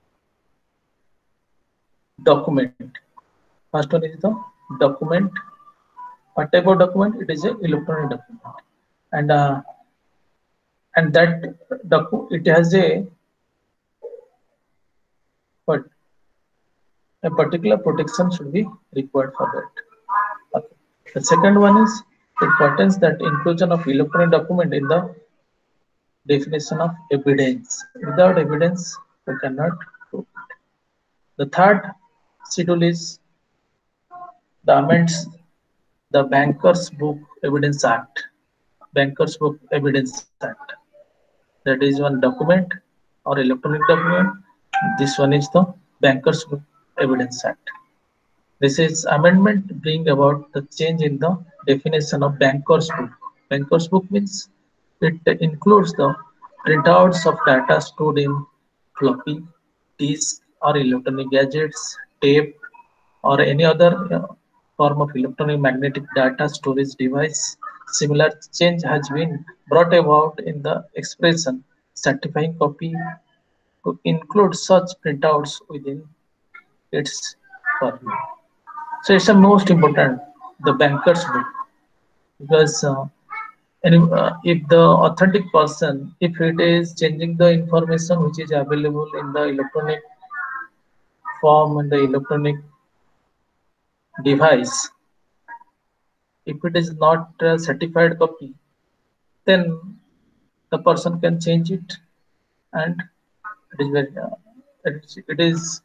document. First one is the document. What type of document? It is a electronic document, and that it has a but a particular protection should be required for that. Okay. The second one is it pertains that inclusion of electronic document in the definition of evidence. Without evidence, we cannot prove it. The third schedule is the amends the Bankers Book Evidence Act. Bankers Book Evidence Act. That is one document or electronic document. This one is the Bankers Book Evidence Act. This is amendment bring about the change in the definition of Bankers Book. Bankers Book means it includes the printouts of data stored in floppy disk or electronic gadgets, tape, or any other form of electronic magnetic data storage device. Similar change has been brought about in the expression certifying copy to include such printouts within its purview. So it's the most important, the banker's book, because if the authentic person, if it is changing the information which is available in the electronic form and the electronic device, if it is not a certified copy, then the person can change it, and it is very, it is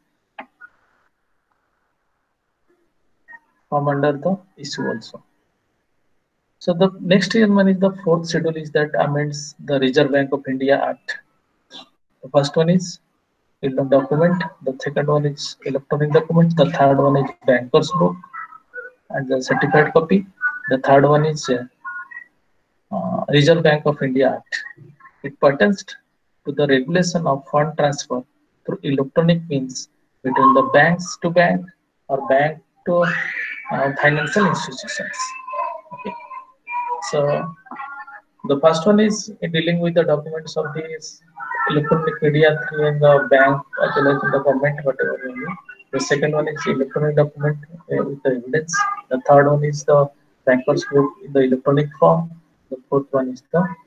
come under the issue also. So the next one is the fourth schedule is that amends the Reserve Bank of India Act. The first one is electronic document, the second one is electronic document, the third one is banker's book and the certified copy. The third one is Reserve Bank of India Act. It pertains to the regulation of fund transfer through electronic means between the banks to bank or bank to financial institutions. Okay. So The first one is in dealing with the documents of this electronic media through in the bank as well as in the government, whatever you mean. The second one is electronic document with the evidence. The third one is the banker's book in the electronic form. The fourth one is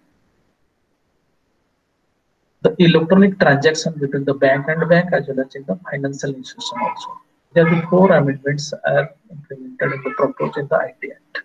the electronic transaction between the bank and bank as well as in the financial institution also. There are the four amendments are implemented in the proposed in the IT Act.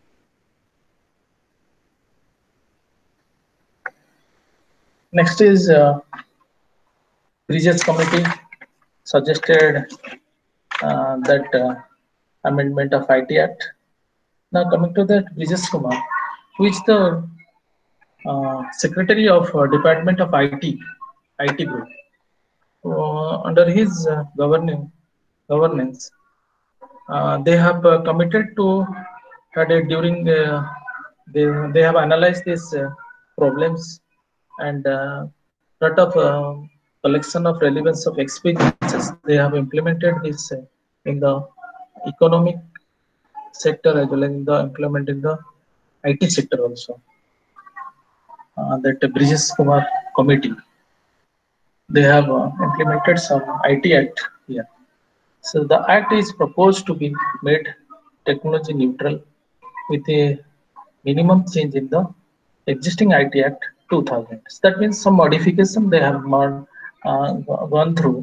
Next is Bridges Committee suggested that amendment of IT Act. Now coming to that, Bridges Kumar, who is the Secretary of Department of IT Group. Under his governance, they have committed to had a during they have analyzed these problems and lot of collection of relevance of experiences. They have implemented this in the economic sector as well as in the implement in the IT sector also. That Bridges Kumar committee, they have implemented some IT Act here. So the act is proposed to be made technology neutral with a minimum change in the existing IT Act 2000. So that means some modification they have gone through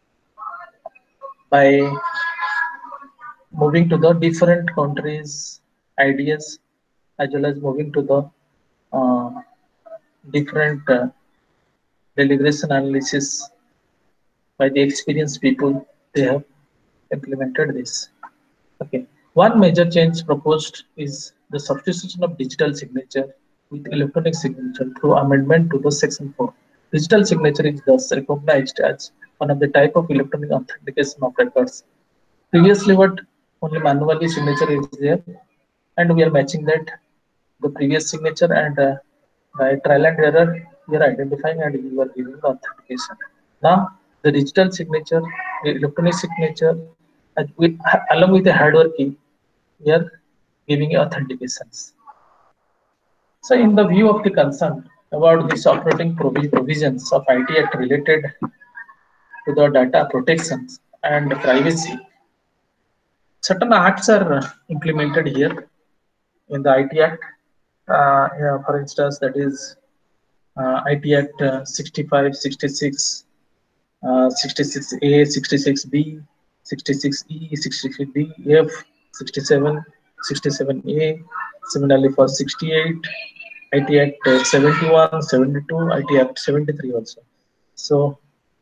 by moving to the different countries' ideas as well as moving to the uh, different deliberation analysis by the experienced people. They have implemented this. Okay. One major change proposed is the substitution of digital signature with electronic signature through amendment to the section 4. Digital signature is thus recognized as one of the type of electronic authentication of records. Previously, what only manually signature is there, and we are matching that the previous signature and by trial and error, you are identifying and you are giving the authentication. Now, the digital signature, the electronic signature, along with the hardware key, we are giving you authentications. So, in the view of the concern about this operating provisions of IT Act related to the data protections and privacy, certain acts are implemented here in the IT Act. Yeah, for instance, that is IT Act 65, 66, 66A, 66B, 66E, 66B, F, 67, 67A, similarly for 68, IT Act 71, 72, IT Act 73 also. So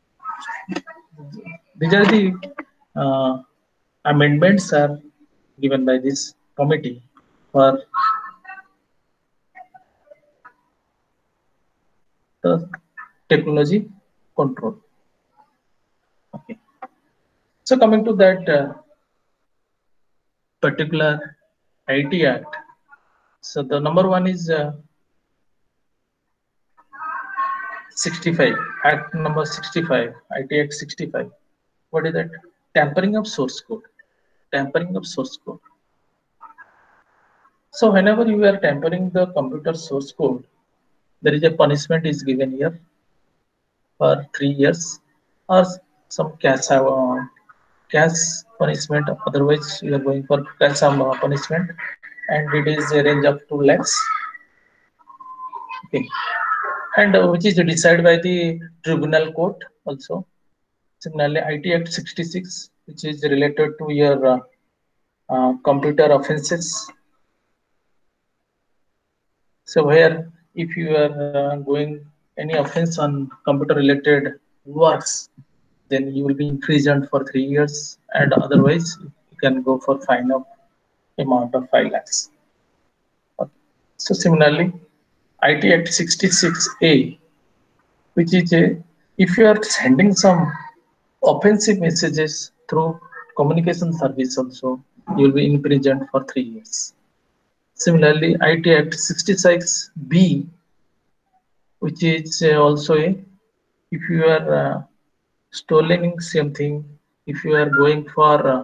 these are the uh, amendments are given by this committee for the technology control. Okay. So coming to that particular IT Act. So the number one is 65, Act number 65, IT Act 65. What is that? Tampering of source code. Tampering of source code. So whenever you are tampering the computer source code, there is a punishment is given here for 3 years or some cash punishment. Otherwise, you are going for some punishment, and it is a range of 2 lakhs. Okay. And which is decided by the tribunal court also. Similarly, IT Act 66, which is related to your computer offenses. So where if you are going any offense on computer related works, then you will be imprisoned for 3 years, and otherwise you can go for fine of amount of 5 lakhs. Okay. So similarly, IT Act 66A, which is if you are sending some offensive messages through communication service also, you will be imprisoned for 3 years. Similarly, IT Act 66B, which is also a, if you are stealing something, if you are going for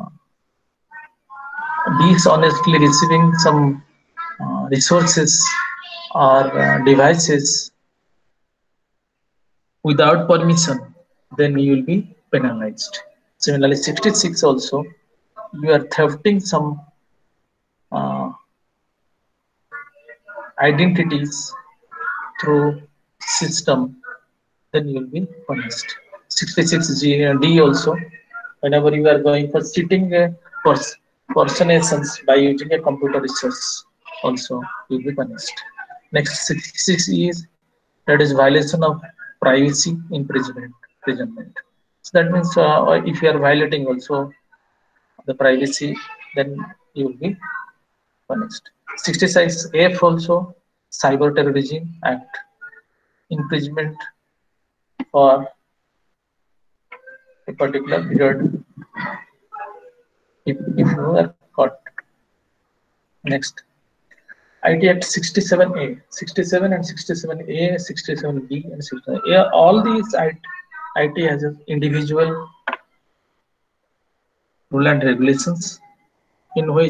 dishonestly receiving some resources or devices without permission, then you will be penalized. Similarly, 66 also, you are thefting some uh, identities through system, then you will be punished. 66D also, whenever you are going for cheating personations by using a computer resource, also you will be punished. Next 66 is that is violation of privacy imprisonment. So that means if you are violating also the privacy, then you will be punished. 66F also, Cyber Terrorism Act, imprisonment for a particular period if you are caught. Next, IT Act 67A, 67 and 67A, 67B and 67A. All these IT has an individual rule and regulations in which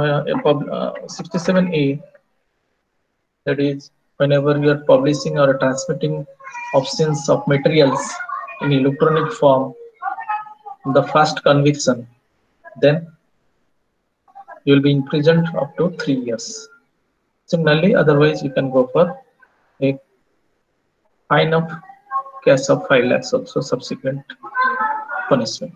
67A, that is whenever you are publishing or transmitting options of materials in electronic form, the first conviction, then you will be imprisoned up to 3 years. Similarly, otherwise you can go for a fine of cash of 5 lakhs also subsequent punishment.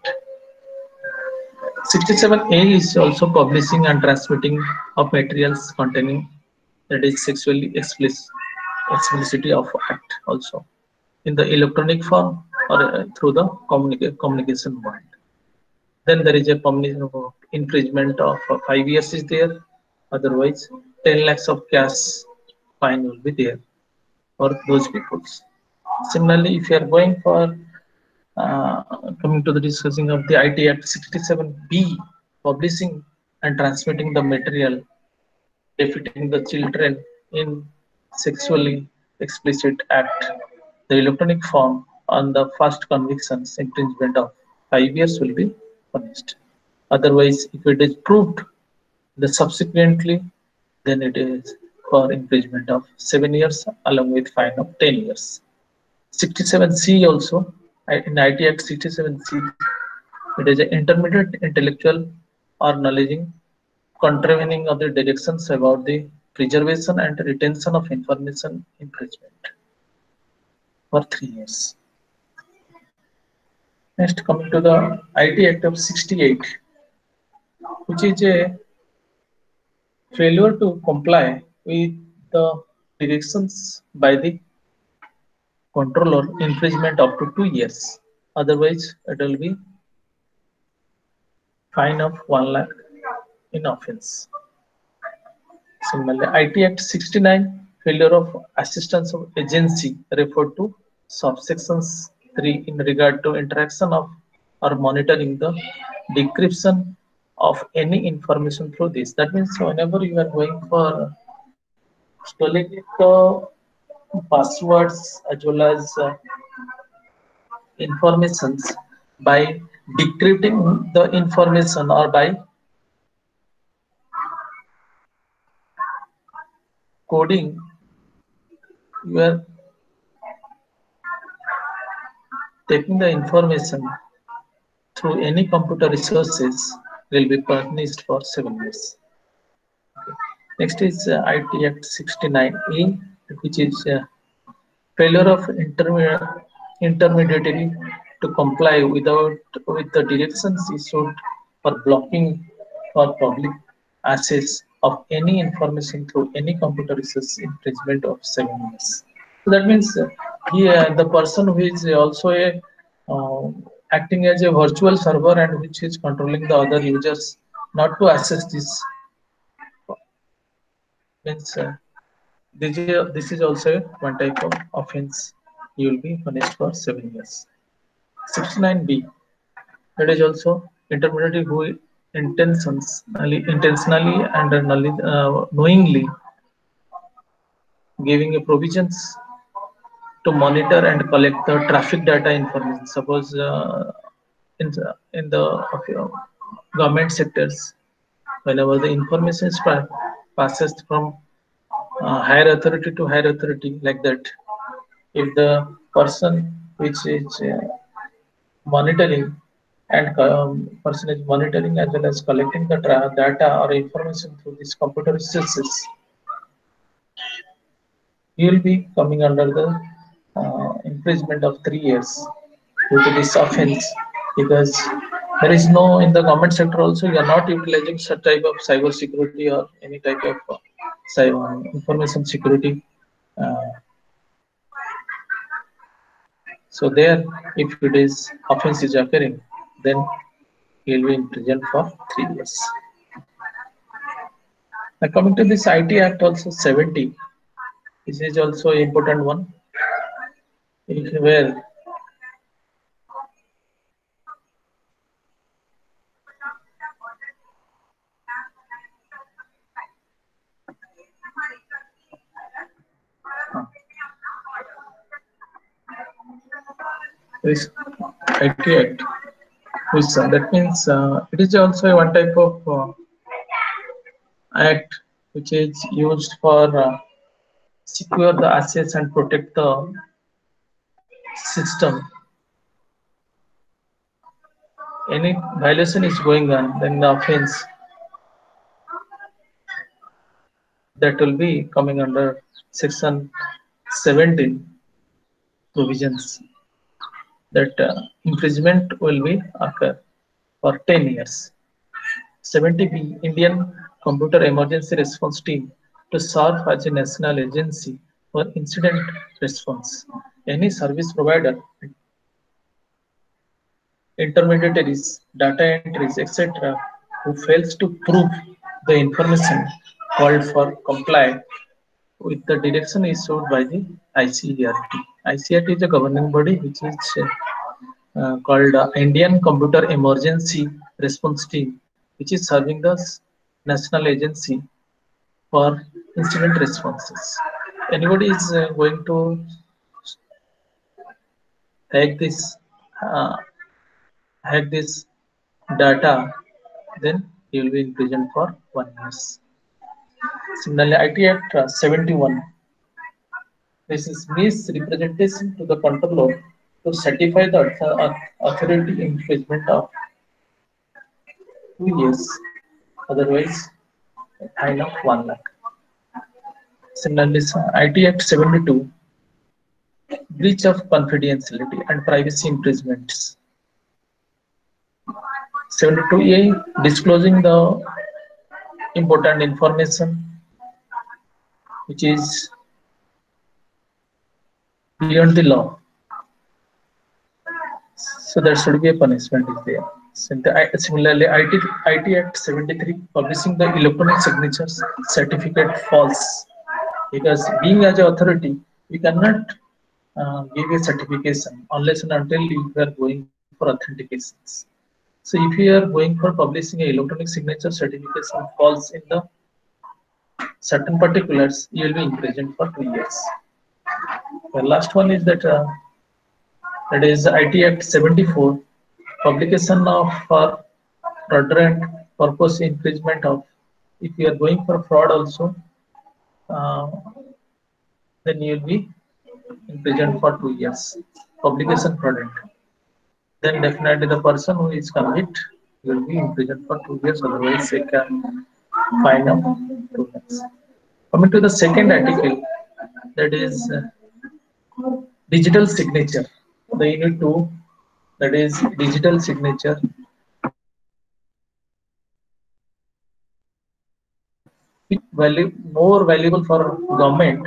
67A is also publishing and transmitting of materials containing, that is sexually explicitity of act also in the electronic form or through the communication bond. Then there is a infringement of 5 years is there. Otherwise, 10 lakhs of cash fine will be there for those people. Similarly, if you are going for uh, coming to the discussing of the IT Act 67B, publishing and transmitting the material depicting the children in sexually explicit act, the electronic form on the first convictions, imprisonment of 5 years will be punished. Otherwise, if it is proved, the subsequently, then it is for imprisonment of 7 years along with fine of 10 years. 67C also, in IT Act 67C, it is an intermediate intellectual or knowledge contravening of the directions about the preservation and retention of information imprisonment for 3 years. Next, coming to the IT Act of 68, which is a failure to comply with the directions by the controller, infringement up to 2 years. Otherwise, it will be fine of 1 lakh in offense. Similarly, IT Act 69, failure of assistance of agency referred to subsections 3 in regard to interaction of or monitoring the decryption of any information through this. That means whenever you are going for stealing the passwords as well as informations by decrypting the information or by coding, you are taking the information through any computer resources will be punished for 7 years. Okay. Next is IT Act 69A, which is failure of intermediary to comply with the directions issued for blocking for public access of any information through any computer resource infringement of 7 years. So that means the person who is also a acting as a virtual server and which is controlling the other users not to access this means this is also one type of offense. You will be punished for 7 years. 69B, that is also intermediary who intentionally and knowingly giving a provisions to monitor and collect the traffic data information. Suppose in the government sectors, whenever the information is passes from higher authority to higher authority, like that. If the person which is monitoring and person is monitoring as well as collecting the data or information through these computer resources, he will be coming under the imprisonment of 3 years due to this offense, because there is no, in the government sector also you are not utilizing such type of cyber security or any type of cyber information security. uh, so there, if it is offense is occurring, then he will be in prison for 3 years. Now coming to this IT Act also 70, this is also an important one, where this IT Act, which that means it is also one type of act which is used for secure the assets and protect the system. Any violation is going on, then the offense that will be coming under section 17 provisions, that imprisonment will be occur for 10 years. 70B, Indian Computer Emergency Response Team, to serve as a national agency for incident response. Any service provider, intermediaries, data entries, etc., who fails to prove the information called for comply with the direction issued by the ICERT. ICERT is a governing body which is called Indian Computer Emergency Response Team, which is serving the national agency for incident responses. Anybody is going to hack this uh, hack this data, then he will be in prison for 1 year. Similarly, IT Act 71. This is misrepresentation to the controller to certify the authority infringement of 2 years. Otherwise, a fine of 1 lakh. Similarly, IT Act 72. Breach of confidentiality and privacy infringements. 72A, disclosing the important information which is beyond the law. So there should be a punishment is there. Similarly, IT Act 73, publishing the electronic signatures certificate false. Because being as an authority, we cannot give a certification unless and until you are going for authentications. So if you are going for publishing a electronic signature certification false in the certain particulars, you will be imprisoned for 2 years. The last one is that is IT Act 74, publication of for fraudulent purpose infringement of. If you are going for fraud also, uh, then you will be imprisoned for 2 years. Publication fraudulent. Then definitely the person who is convicted will be imprisoned for 2 years. Otherwise, they can fine of 2 lakhs. Coming to the second article, that is digital signature. The unit 2, that is digital signature, more valuable for government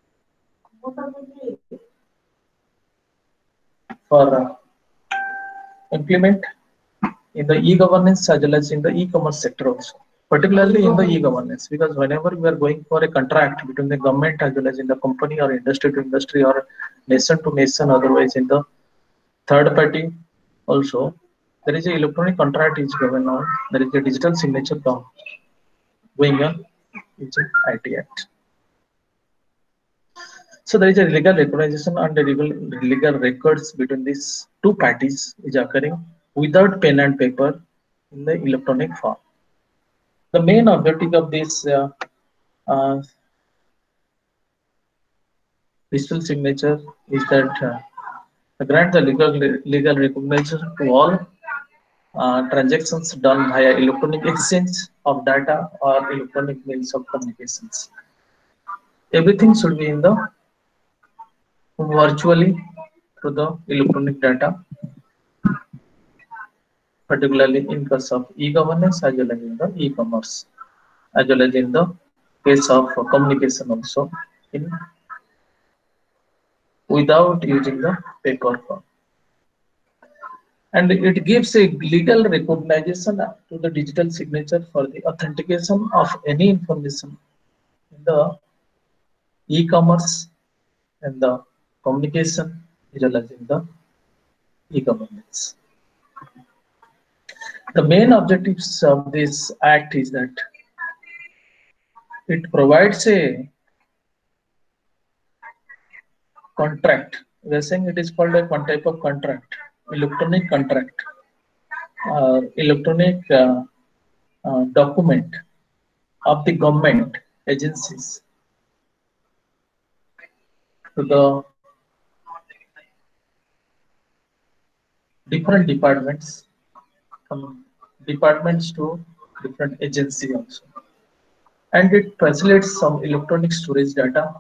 for implement in the e-governance as well as in the e-commerce sector also, particularly in the e-governance, because whenever we are going for a contract between the government as well as in the company or industry to industry or nation to nation, otherwise in the third party also, there is a electronic contract is going on, there is a digital signature going on, which is IT Act. So there is a legal recognition and the legal records between these two parties is occurring without pen and paper in the electronic form. The main objective of this uh, Digital signature is that grant the legal recognition to all transactions done via electronic exchange of data or electronic means of communications. Everything should be in the virtually through the electronic data, particularly in case of e-governance as well as in the e-commerce, as well as in the case of communication also in without using the paper form. And it gives a legal recognition to the digital signature for the authentication of any information in the e-commerce and the communication as well as in the e-governance. The main objectives of this act is that it provides a contract. We are saying it is called a one type of contract, electronic contract, electronic document of the government agencies to the different departments, from departments to different agency also. And it facilitates some electronic storage data,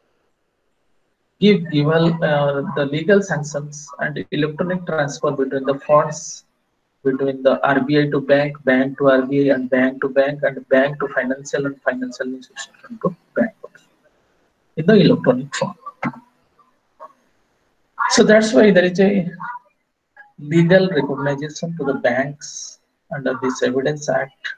give given the legal sanctions and electronic transfer between the funds between the RBI to bank, bank to RBI, and bank to financial and financial institution to bank in the electronic form. So that's why there is a legal recognition to the banks under this Evidence Act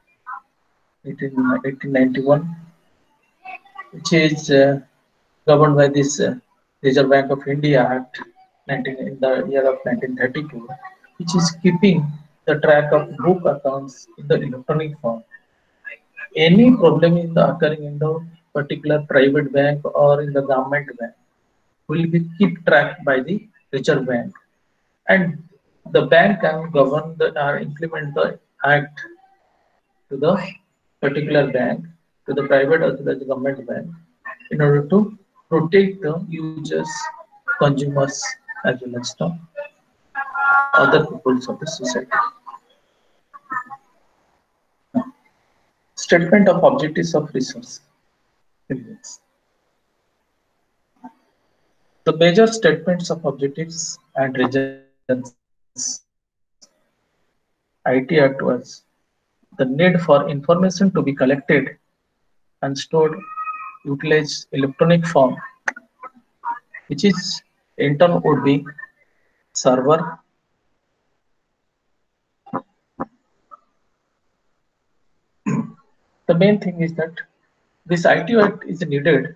1891, which is governed by this Reserve Bank of India Act in the year of 1932, which is keeping the track of book accounts in the electronic form. Any problem in the occurring in the particular private bank or in the government bank will be kept track by the Reserve Bank, and the bank can govern or implement the act to the particular bank, to the private or to the government bank, in order to protect the users, consumers, as well as the other peoples of the society. Statement of objectives of research. The major statements of objectives and reasons IT Act was the need for information to be collected and stored, utilized electronic form, which is in turn would be server, the main thing is that this IT Act is needed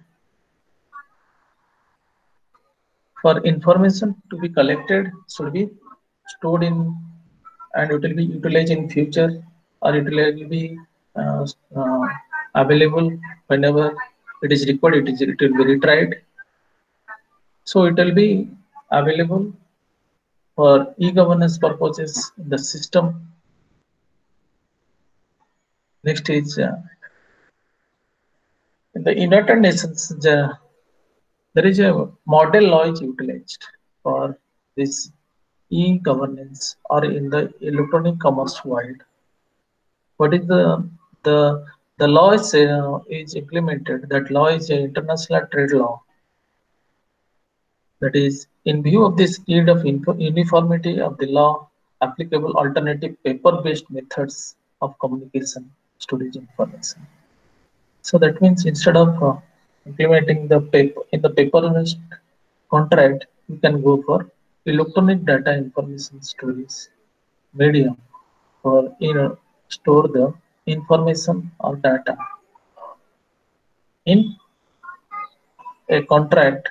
for information to be collected, should be stored in, and it will be utilized in future, or it will be uh, uh, available whenever it is required. It will be retried. So it will be available for e-governance purposes in the system. Next is in the United Nations, there is a model law is utilized for this e-governance or in the electronic commerce world. What is the law is implemented? That law is an international trade law. That is, in view of this need of uniformity of the law, applicable alternative paper-based methods of communication, storage information. So that means instead of implementing the paper in the paper-based contract, you can go for electronic data information storage medium for store the information or data in a contract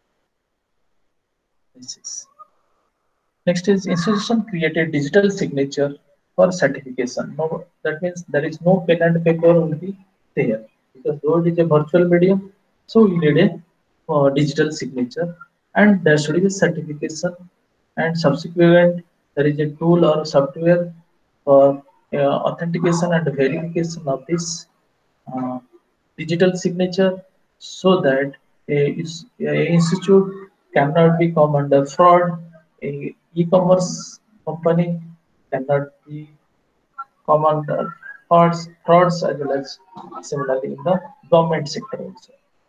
basis. Next is institution created digital signature for certification. No, that means there is no pen and paper will be there, because though it is a virtual medium, so you need a digital signature, and there should be certification, and subsequent there is a tool or software for authentication and verification of this uh, digital signature, so that A institute cannot be come under fraud. A e-commerce company cannot be come under frauds as well as similarly in the government sector also.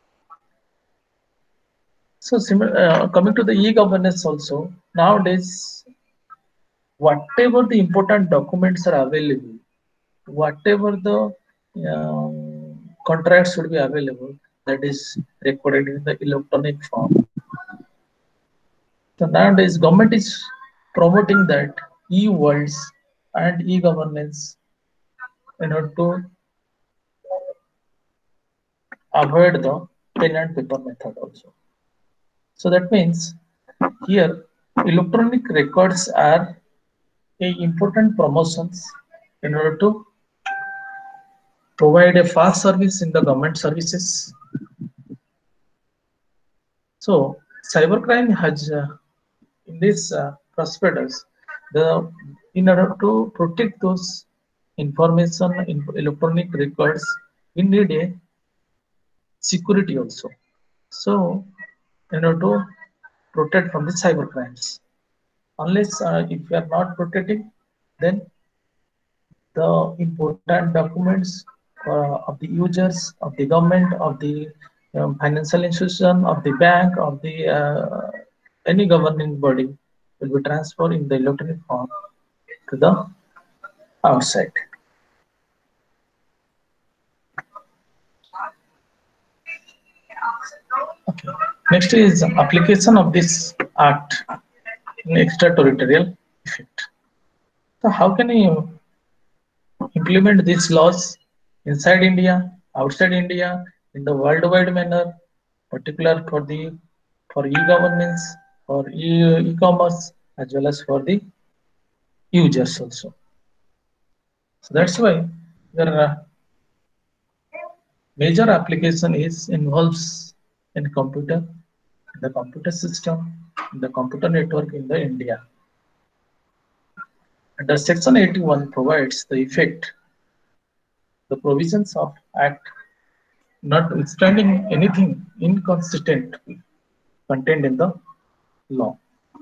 So coming to the e-governance also, nowadays whatever the important documents are available, whatever the contracts should be available, that is recorded in the electronic form. So nowadays government is promoting that e-worlds and e-governance in order to avoid the pen and paper method also. So that means here electronic records are a important promotions in order to provide a fast service in the government services. So cybercrime has in this prospectus, the in order to protect those information in electronic records, we need a security also. So in order to protect from the cyber crimes, unless if we are not protecting, then the important documents of the users, of the government, of the financial institution, of the bank, of the any governing body will be transferred in the electronic form to the outside. Okay. Next is application of this act in extraterritorial effect. So how can you implement these laws inside India, outside India, in the worldwide manner, particular for e-governance, for e-commerce, as well as for the users also. So that's why your major application is involves in the computer system, the computer network in the India. And the Section 81 provides the effect, the provisions of Act, notwithstanding anything inconsistent contained in the law,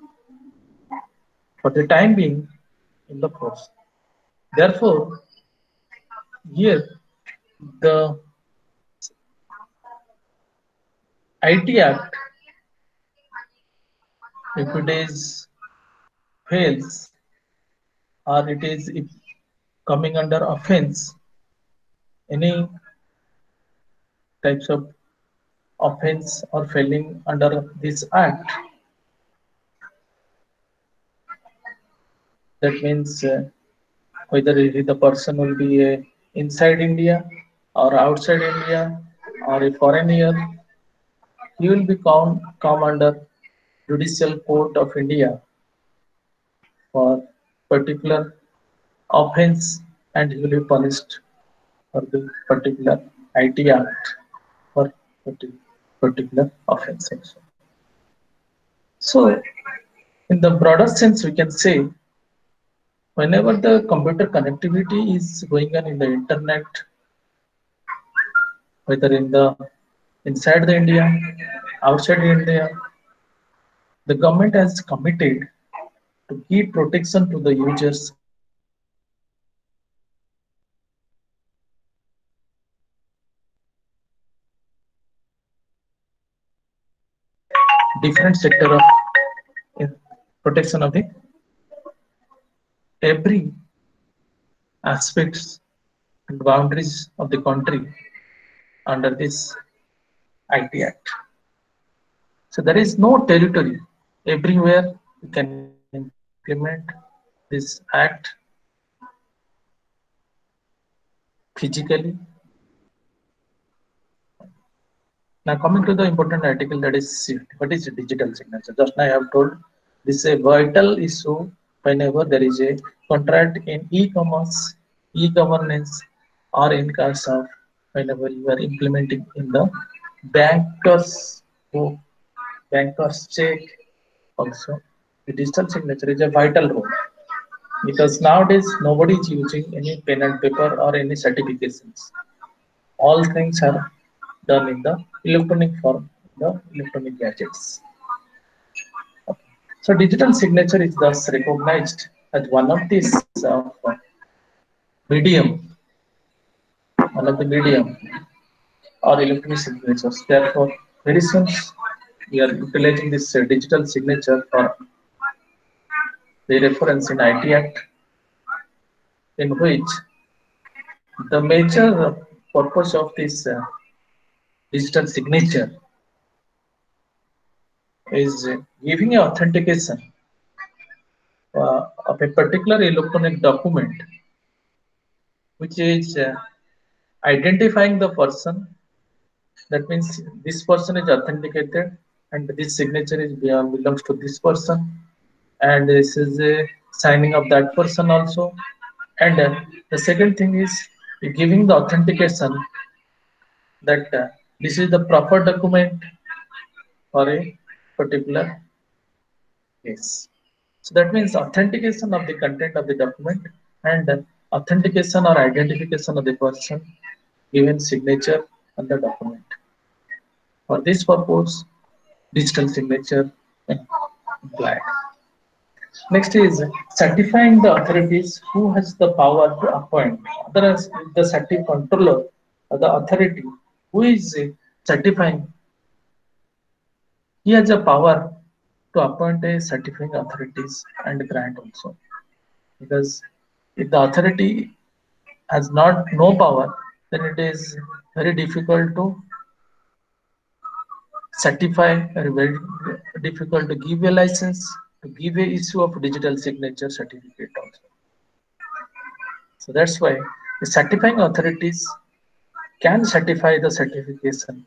for the time being in the force. Therefore, here the IT Act, if it is fails or it is if coming under offense, any types of offense or failing under this act, that means whether the person will be inside India or outside India or a foreigner, he will be come under Judicial Court of India for particular offense, and he will be punished for the particular IT Act for particular offense also. So, in the broader sense, we can say whenever the computer connectivity is going on in the internet, whether inside the India, outside India, the government has committed to give protection to the users different sector of protection of the every aspects and boundaries of the country under this IT Act. So there is no territory. Everywhere you can implement this Act physically. Now coming to the important article, that is what is digital signature. Just now I have told this is a vital issue whenever there is a contract in e-commerce, e-governance, or in case of whenever you are implementing in the bankers book, bankers check also. The digital signature is a vital role because nowadays nobody is using any pen and paper or any certifications. All things are done in the electronic form the electronic gadgets. Okay. So digital signature is thus recognized as medium, one of the medium or electronic signatures. Therefore, very soon we are utilizing this digital signature for the reference in IT Act, in which the major purpose of this digital signature is giving authentication of a particular electronic document, which is identifying the person. That means this person is authenticated, and this signature is belongs to this person, and this is a signing of that person also. And the second thing is giving the authentication that this is the proper document for a particular case. So that means authentication of the content of the document and authentication or identification of the person given signature on the document. For this purpose, digital signature implied. Next is certifying the authorities who has the power to appoint. Other is the certificate controller or the authority who is certifying. He has a power to appoint a certifying authorities and grant also. Because if the authority has not no power, then it is very difficult to certify or very difficult to give a license, to give a issue of digital signature certificate also. So that's why the certifying authorities can certify the certification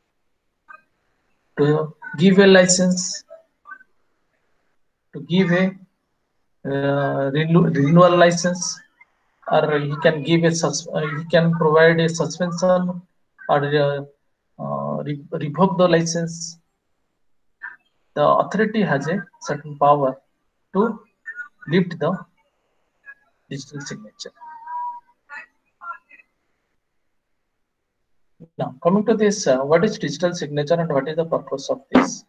to give a license, to give a renewal license, or he can give a he can provide a suspension or revoke the license. The authority has a certain power to lift the digital signature. Now, coming to this, what is digital signature and what is the purpose of this?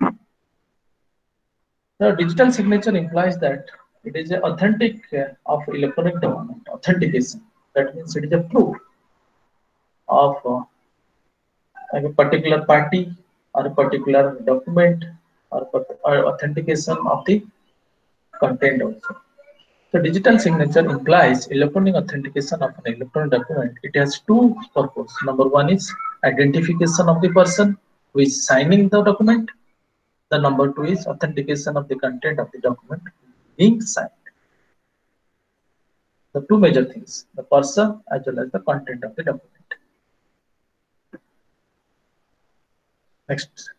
The digital signature implies that it is an authentic of electronic document, authentication. That means it is a proof of a particular party or a particular document or authentication of the content also. So digital signature implies electronic authentication of an electronic document. It has two purposes. Number one is identification of the person who is signing the document. The number two is authentication of the content of the document being signed. The two major things, the person as well as the content of the document. Next.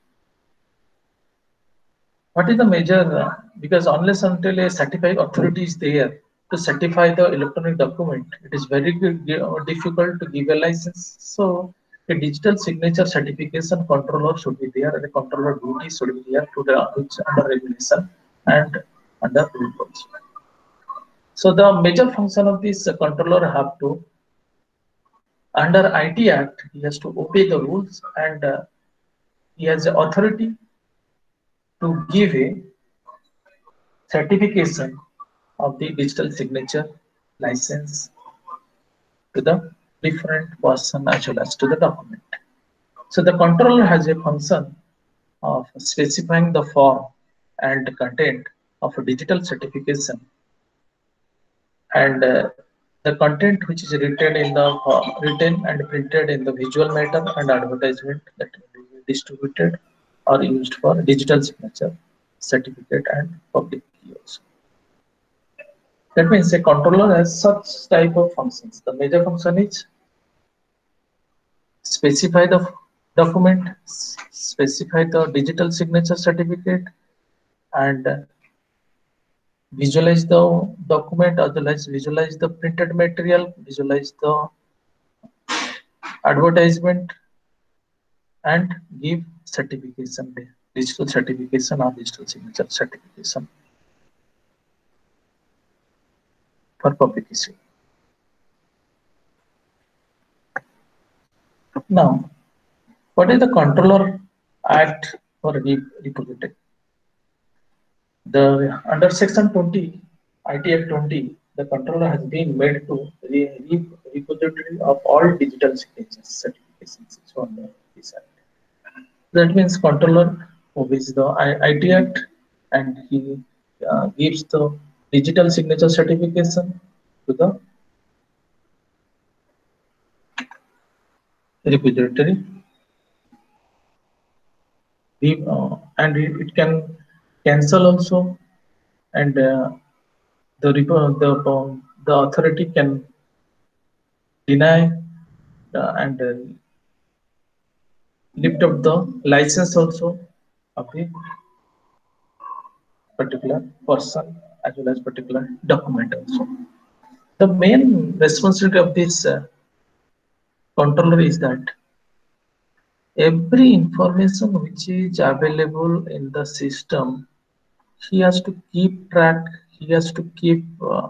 What is the major, because unless until a certified authority is there to certify the electronic document, it is very difficult to give a license. So a digital signature certification controller should be there, and the controller duty should be there to the which under regulation and under rule also. So the major function of this controller have to, under IT Act, he has to obey the rules, and he has the authority to give a certification of the digital signature license to the different person as well as to the document. So the controller has a function of specifying the form and content of a digital certification, and the content which is written in the written and printed in the visual matter and advertisement that will be distributed or used for digital signature certificate and public key also. That means a controller has such type of functions. The major function is specify the document, specify the digital signature certificate, and visualize the document, as well as visualize the printed material, visualize the advertisement, and give certification, digital certification or digital signature certification for publication. Now, what is the controller Act for repository. The under Section 20, IT Act 20, the controller has been made to repository of all digital signatures certifications. So under this act. That means controller obeys the IT Act and he gives the digital signature certification to the repository. And it can cancel also, and the authority can deny and lift up the license also of the particular person as well as particular document also. The main responsibility of this controller is that every information which is available in the system, he has to keep track, he has to keep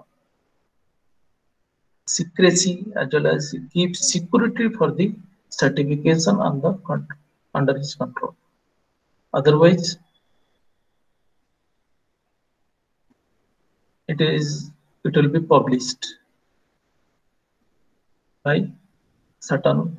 secrecy as well as keep security for the certification under his control. Otherwise, it will be published by certain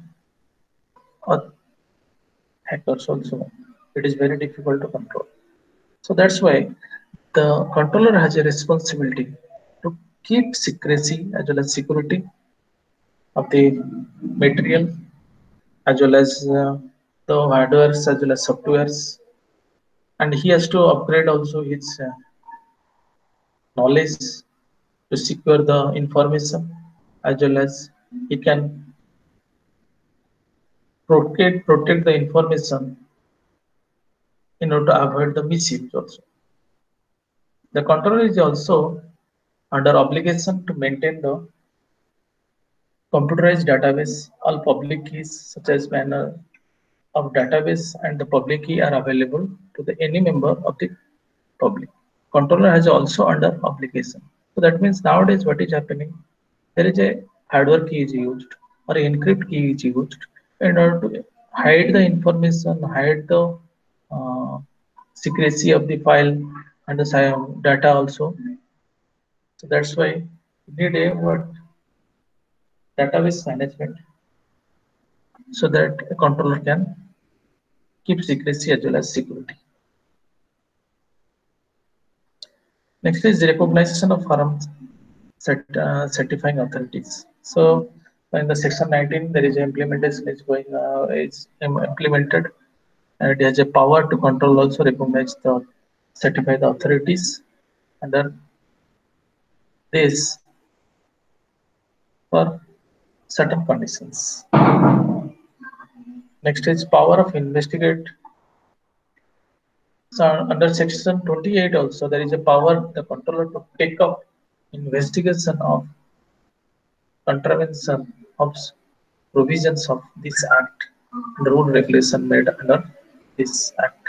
hackers also. It is very difficult to control. So that's why the controller has a responsibility to keep secrecy as well as security of the material as well as the hardwares as well as softwares, and he has to upgrade also his knowledge to secure the information as well as he can protect the information in order to avoid the misuse also. The controller is also under obligation to maintain the computerized database. All public keys such as manner of database and the public key are available to the any member of the public. Controller has also under obligation. So that means nowadays what is happening? There is a hardware key is used or encrypt key is used in order to hide the information, hide the uh, secrecy of the file and the data also. So that's why we need a what database management so that a controller can keep secrecy as well as security. Next is the recognition of firm certifying authorities. So in the section 19, there is implementation is implemented, and it has a power to control also recognize the certify the authorities under this for certain conditions. Next is power of investigate. So under section 28 also there is a power the controller to take up investigation of contravention of provisions of this act and rule regulation made under this act.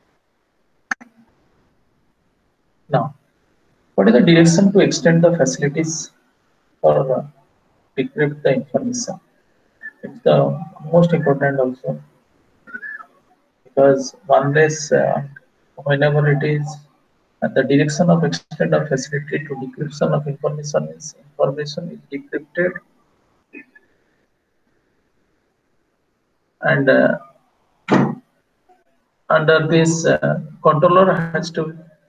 Now, what is the direction to extend the facilities for decrypt the information? It's the most important also because unless whenever it is the direction of extend of facility to decryption of information is decrypted and under this controller has to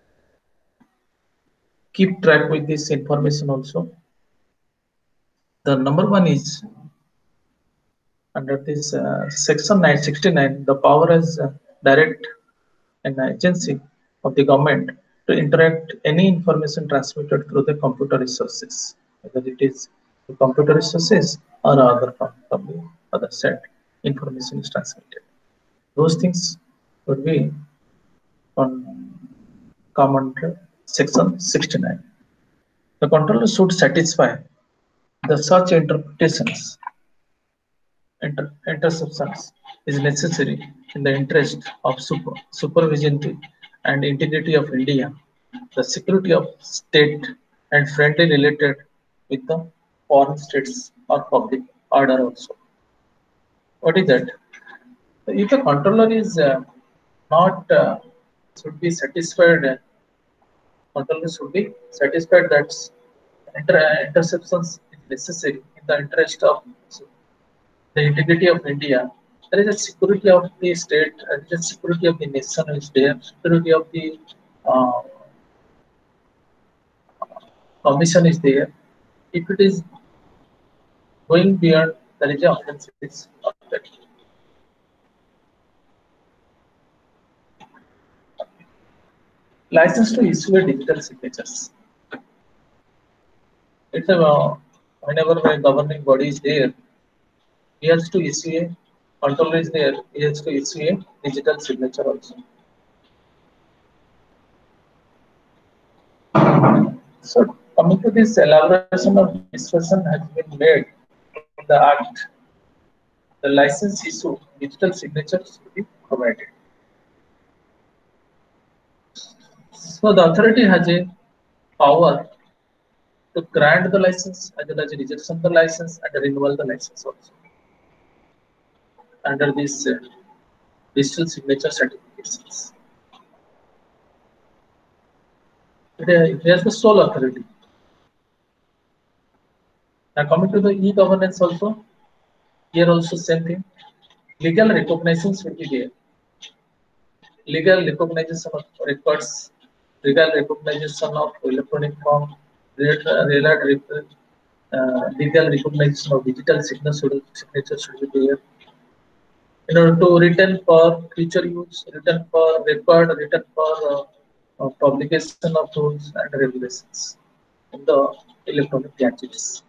keep track with this information also. The number one is under this section 969, the power as direct an agency of the government to interact any information transmitted through the computer resources, whether it is the computer resources or other from the other side information is transmitted. Those things would be on common section 69. The controller should satisfy the such interpretations interceptions is necessary in the interest of supervision and integrity of India, the security of state and friendly related with the foreign states or public order also. What is that? If the controller is not should be satisfied, not only should be satisfied that interceptions is necessary in the interest of the integrity of India. There is a security of the state, there is a security of the nation is there, security of the uh, commission is there. If it is going beyond, there is a offenses of that. License to issue a digital signatures. It's a whenever a governing body is there, he has to issue a controller is there, he has to issue a digital signature also. So coming to this elaboration of discussion has been made in the act. The license issue digital signatures to be provided. So the authority has a power to grant the license as well as rejection the license and renewal the license also under these digital signature certifications. It has the sole authority. Now coming to the e-governance also, here also same thing. Legal recognitions will be there. Legal recognition of records, legal recognition of electronic form, legal recognition of digital signature should be there. In order to written for future use, written for record, written for publication of rules and regulations in the electronic gadgets.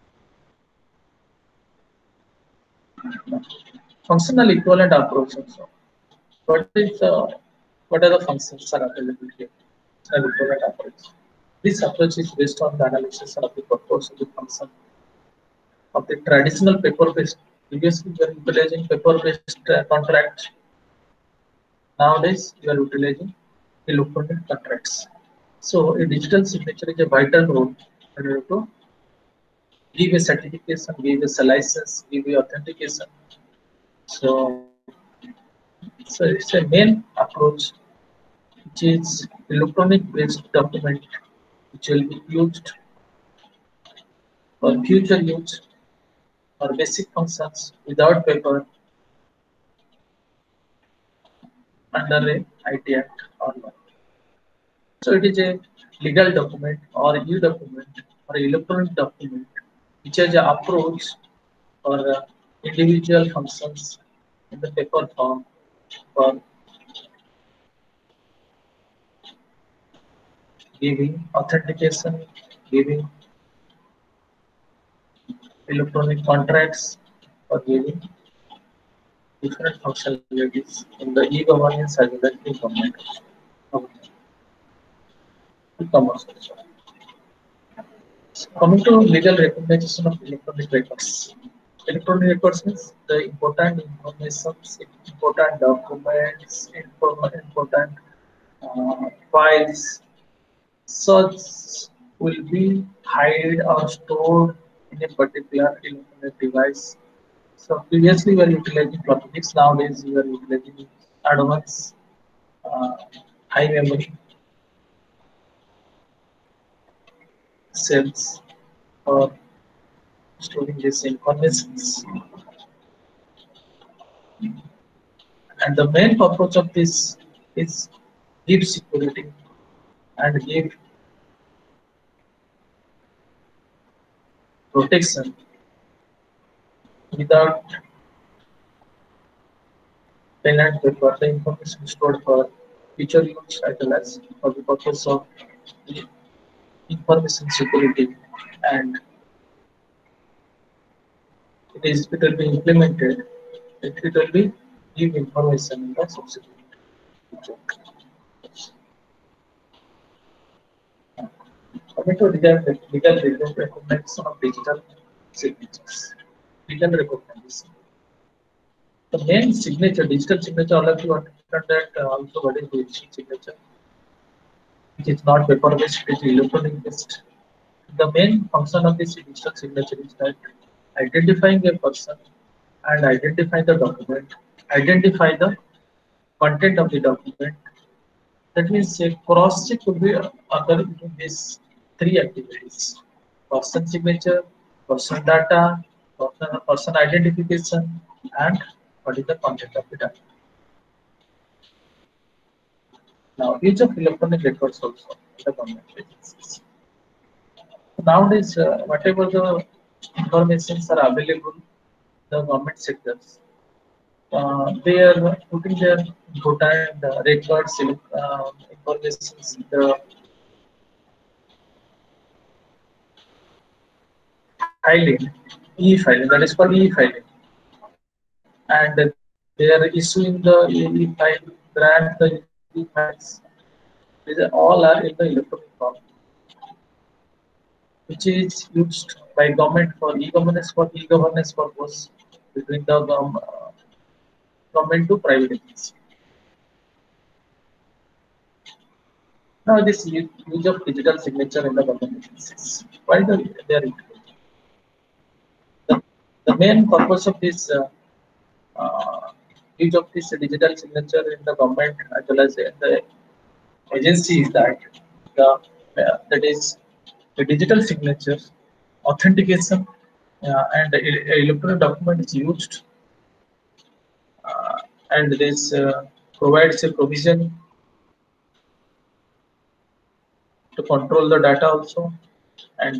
Functional equivalent approach also. What is what are the functions are available here? Functional equivalent approach. This approach is based on the analysis of the purpose of the function of the traditional paper-based. Previously, we are utilizing paper-based contract. Nowadays, you are utilizing electronic contracts. So, a digital signature is a vital role in order to give a certification, give a license, give a authentication. So, so it's a main approach, which is electronic-based document, which will be used for future use or basic functions without paper under a IT Act or law. So it is a legal document or e-document or electronic document which has an approach for individual functions in the paper form for giving authentication, giving electronic contracts, or giving different functionalities in the e-governance as well as e-government. E-commerce. Coming to legal recognition of electronic records. Electronic records means the important information, important documents, important files, such will be hide or stored in a particular electronic device. So previously we were utilizing floppy disks. Nowadays we are utilizing advanced uh, high memory cells for storing this information. And the main purpose of this is give security and give protection without pen and paper. The information stored for future use as well as for the purpose of information security, and it will be implemented. It will be give information in the subsequent future. Coming to legal recognition of digital signatures. Legal recognition. The main signature, digital signature, all of you understand that also what is digital signature. It is not paper based, it is electronic based. The main function of this digital signature is that identifying a person and identify the document, identify the content of the document. That means a cross check will be occurring in these three activities: person signature, person data, person identification, and what is the content of the data. Now, use of electronic records also in the government agencies. Nowadays, whatever the informations are available in the government sectors, they are putting their important records, informations in the filing, e-filing. That is called e-filing, and they are issuing the e-file, grant the e-files. These are all are in the electronic form, which is used by government for e-governance purpose between the government to private agency. Now, this use of digital signature in the government agencies. Why they are included? The main purpose of this use of this digital signature in the government as well as in the agency is that that is the digital signature authentication and electronic document is used, and this provides a provision to control the data also, and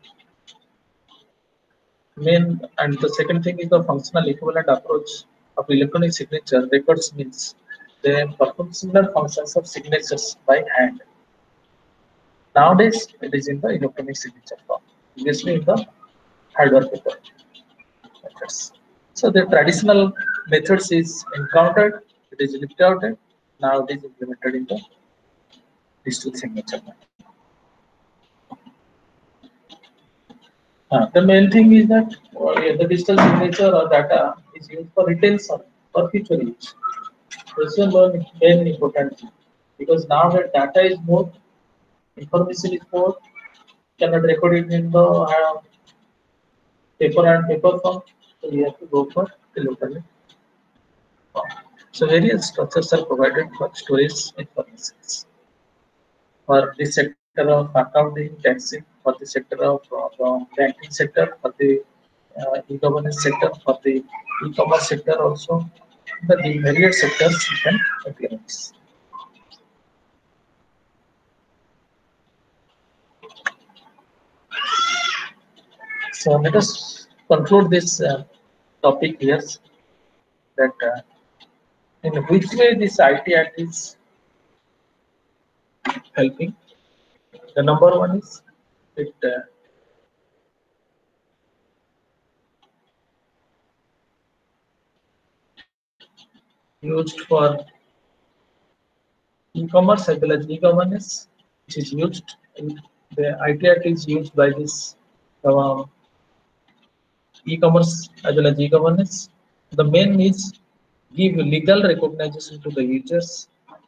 the second thing is the functional equivalent approach of electronic signature records means they perform similar functions of signatures by hand. Nowadays, it is in the electronic signature form. Previously, in the hardware paper methods. So the traditional methods is encountered, it is left out, now it is implemented in the digital signature. The main thing is that the digital signature or data is used for retention for future use. This is one main important thing, because now that data is more, information is more, cannot record it in the paper form, so we have to go for electronic form. So various structures are provided for storage information for the sector of accounting, taxing, for the sector of banking sector, for the e-governance sector, for the e-commerce sector also. The various sectors you can implement this. So let us conclude this topic here, that in which way this IT Act is helping. The number one is it used for e-commerce as well as e-governance, which is used in the IT Act is used by this e-commerce as well as e-governance. The main is give legal recognition to the users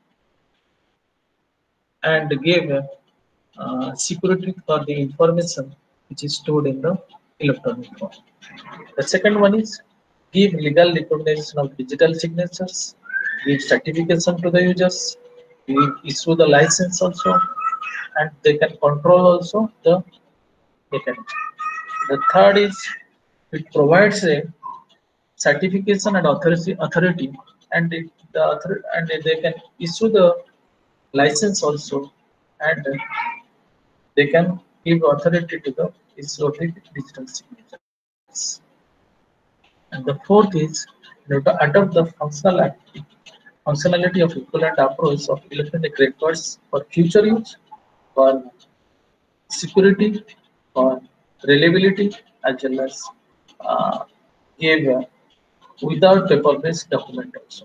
and give security for the information which is stored in the electronic form. The second one is give legal recognition of digital signatures, give certification to the users, issue the license also, and they can control also the mechanism. The third is it provides a certification and authority, and they can issue the license also, and they can give authority to the issue of the digital signatures. And the fourth is to adopt the functionality of equivalent approach of electronic records for future use, for security, for reliability, as well as give without paper-based document also.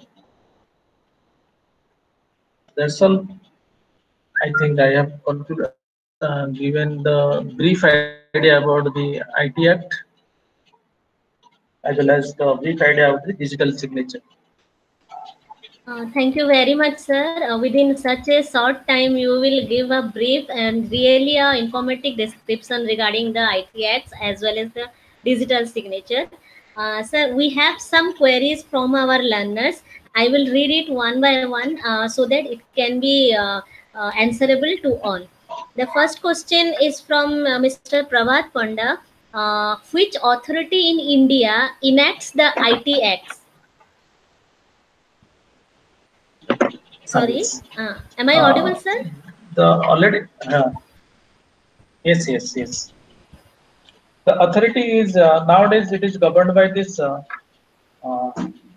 That's all. I think I have given the brief idea about the IT Act as well as the brief idea of the digital signature. Thank you very much, sir. Within such a short time, you will give a brief and really informative description regarding the IT Acts as well as the digital signature. Sir, we have some queries from our learners. I will read it one by one so that it can be answerable to all. The first question is from Mr. Prabhat Panda. Which authority in India enacts the IT Acts? Sorry, Yes. am I audible, sir? The already yes, yes, yes. The authority is nowadays it is governed by this uh,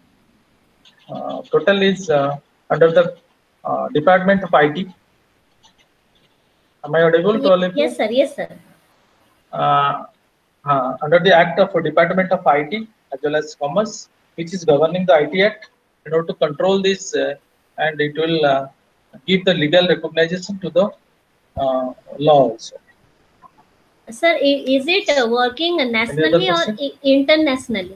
total is under the Department of IT. Am I audible to all of Yes, you? sir. Yes, sir. Uh, Under the Act of Department of IT as well as Commerce, which is governing the IT Act, in order to control this, and it will give the legal recognition to the law also. Sir, is it working Any other nationally or question? internationally?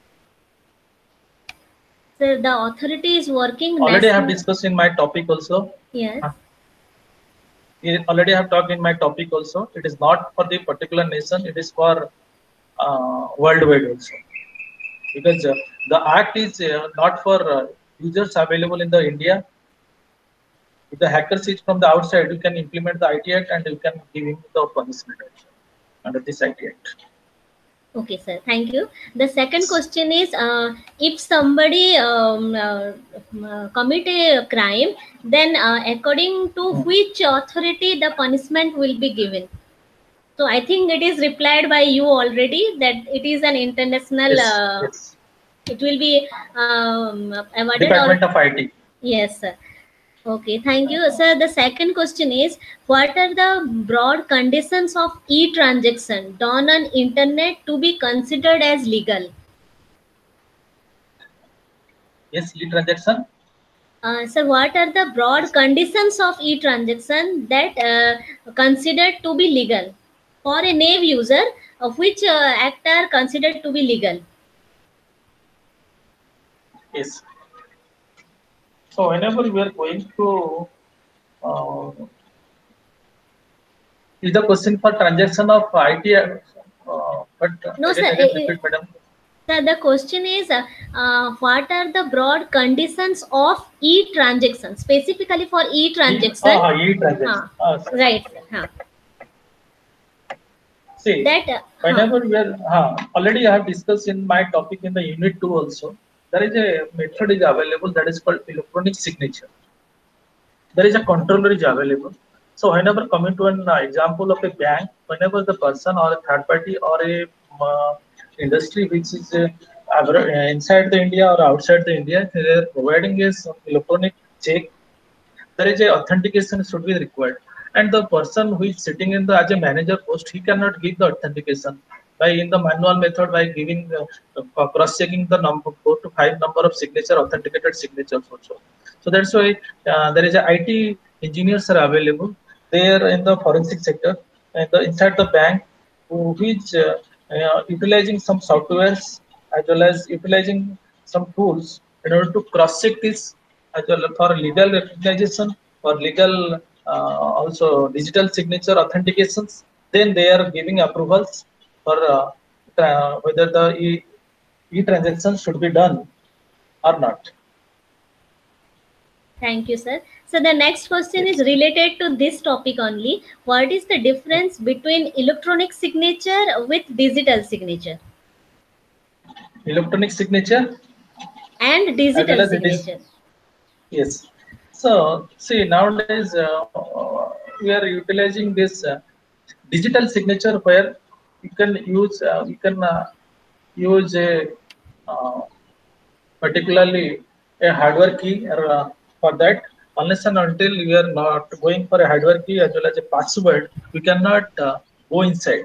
Sir, the authority is working Already I have national. discussed in my topic also. Yes. Already I have talked in my topic also. It is not for the particular nation. It is for worldwide also. Because the act is not for users available in the India. If the hacker is from the outside, you can implement the IT Act and you can give him the punishment also under this IT Act. Okay, sir. Thank you. The second question is, if somebody commit a crime, then according to which authority the punishment will be given? So I think it is replied by you already that it is an international. Yes, yes. It will be awarded or Department of IT. yes, sir. Okay, thank you, sir. The second question is, what are the broad conditions of e-transaction done on internet to be considered as legal? Yes, e-transaction. Sir, what are the broad conditions of e-transaction that considered to be legal for a naive user, of which act are considered to be legal? Yes. So whenever we are going to uh, is the question for transaction of IT, but No, sir. again repeat, madam. Sir, the question is, what are the broad conditions of e-transaction, specifically for e-transaction? E-transaction. Uh, right, sir. See, That, whenever we are, already I have discussed in my topic in the unit 2 also, there is a method is available that is called electronic signature. There is a controller is available. So whenever coming to an example of a bank, whenever the person or a third party or a industry which is inside the India or outside the India, they are providing a electronic check, there is a authentication should be required, and the person who is sitting in the as a manager post, he cannot give the authentication by in the manual method by giving cross checking the number 4 to 5 number of signature authenticated signatures also. So that's why there is a IT engineers are available there in the forensic sector and inside the bank who is utilizing some softwares as well as utilizing some tools in order to cross check this as well for legal recognition or legal also digital signature authentications. Then they are giving approvals for whether the e-transaction should be done or not. thank you, sir. So the next question is related to this topic only. What is the difference between electronic signature with digital signature Electronic signature and as well digital as it is, signature? yes. So see, nowadays we are utilizing this digital signature where you can use a uh, particularly a hardware key or, for that. Unless and until we are not going for a hardware key as well as a password, we cannot go inside.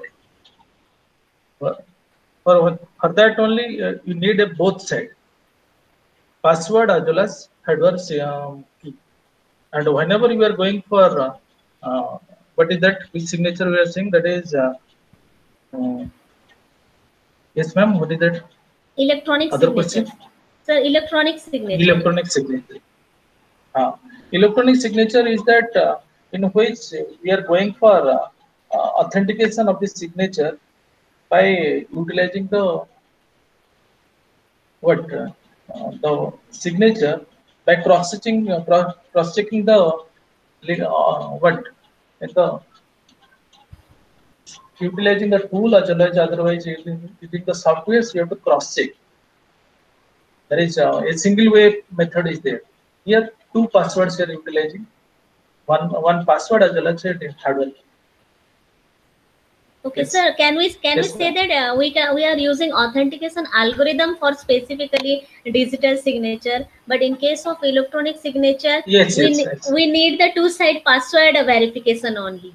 For that only you need a both side password as well as hardware key. And whenever you are going for what is that which signature we are saying, that is uh, yes ma'am, what is that Electronic other signature. question? Sir, electronic signature. Electronic signature. Uh, Electronic signature is that in which we are going for authentication of the signature by utilizing the what the signature by cross-checking cross-checking the what in the utilizing the tool as well as otherwise using the softwares you have to cross-check. There is a single way method is there. Here two passwords you are utilizing. One password as well as a hardware. Okay, Yes. sir. Can we Yes, say that we are using authentication algorithm for specifically digital signature, but in case of electronic signature, yes, yes, yes. we need the two-side password verification only.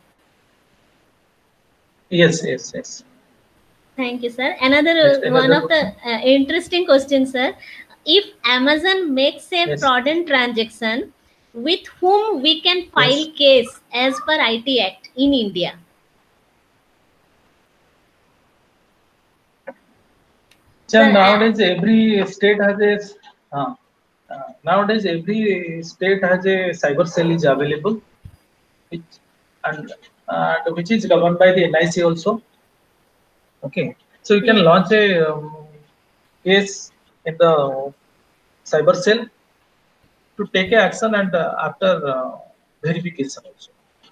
Yes, yes, yes. Thank you, sir. Another Next, one another of the question. interesting questions, sir. If Amazon makes a Yes, fraudulent transaction, with whom we can file yes. case as per IT Act in India? So Sir, nowadays every state has a nowadays every state has a cyber cell is available, which and which is governed by the NIC also. Okay, so you can yes. launch a case in the cyber cell to take a action and after verification also.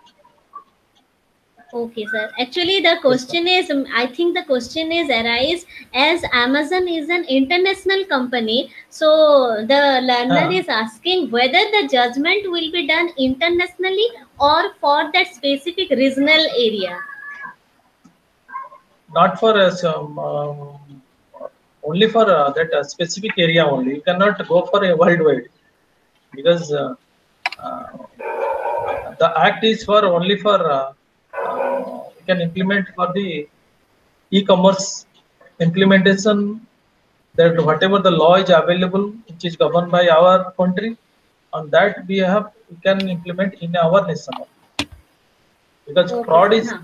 Okay, sir. Actually, the Yes, ma'am. question is, I think the question is arise as Amazon is an international company. So the learner Uh, is asking whether the judgment will be done internationally or for that specific regional area. not for only for that specific area only. You cannot go for a worldwide because uh, the act is for only for we can implement for the e-commerce implementation, that whatever the law is available which is governed by our country, on that we can implement in our nation because Okay, fraud sir. is Huh.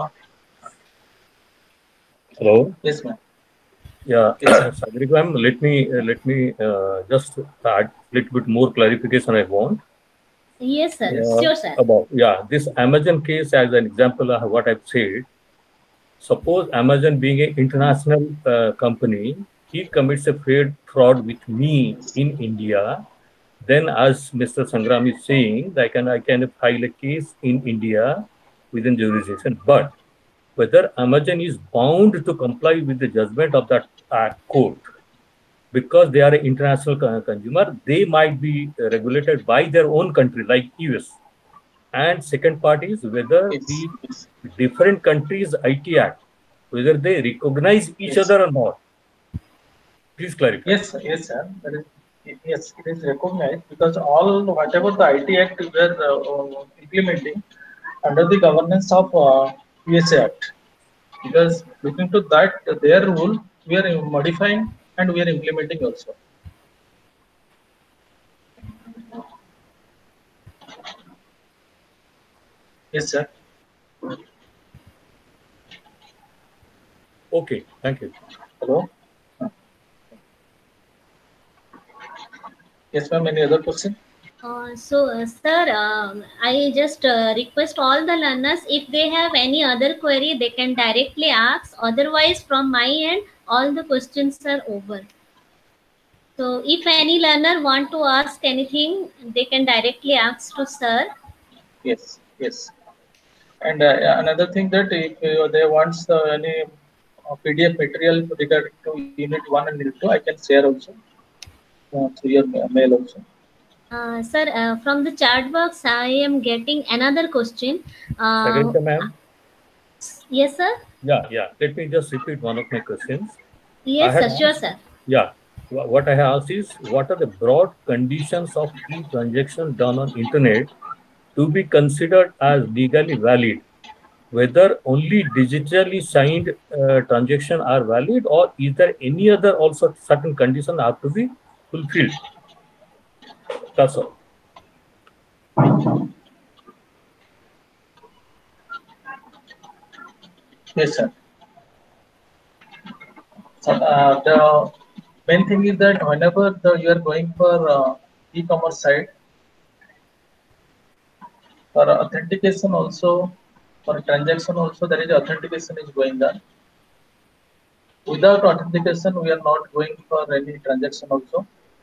Hello. yes ma'am. Yeah, Yes sir. Sagarika ma'am, let me just add a little bit more clarification I want. Yes, sir. Yes. Sure, sir. About this Amazon case as an example of what I've said. Suppose Amazon being an international company, he commits a fraud with me in India. Then, as Mr. Sangram is saying, I can file a case in India within jurisdiction. But whether Amazon is bound to comply with the judgment of that court, because they are an international consumer, they might be regulated by their own country, like US. And second part is whether Yes. the Yes. different countries IT Act, whether they recognize each Yes. other or not. Please clarify. Yes, yes, sir. Yes, it is recognized because all whatever the IT Act we are implementing under the governance of USA Act. Because looking to that their rule, we are modifying and we are implementing also. Yes, sir. Okay, thank you. Hello. Yes, ma'am. Any other question? Sir, I just request all the learners if they have any other query, they can directly ask. Otherwise, from my end, all the questions are over. So, if any learner want to ask anything, they can directly ask to sir. Yes, yes. And another thing that if they want any PDF material regarding to Unit 1 and Unit 2, I can share also through your mail also. Sir, from the chat box, I am getting another question. Sagarika ma'am. Yes, sir. Yeah. Let me just repeat one of my questions. I Yes, had sir. Sure, asked, sir. yeah, what I have asked is, what are the broad conditions of e-transaction done on internet to be considered as legally valid? Whether only digitally signed transactions are valid, or is there any other also certain conditions have to be fulfilled? That's all. Yes, sir. So, the main thing is that whenever you are going for e-commerce site, for authentication also, for transaction also, there is authentication is going on. Without authentication, we are not going for any transaction also.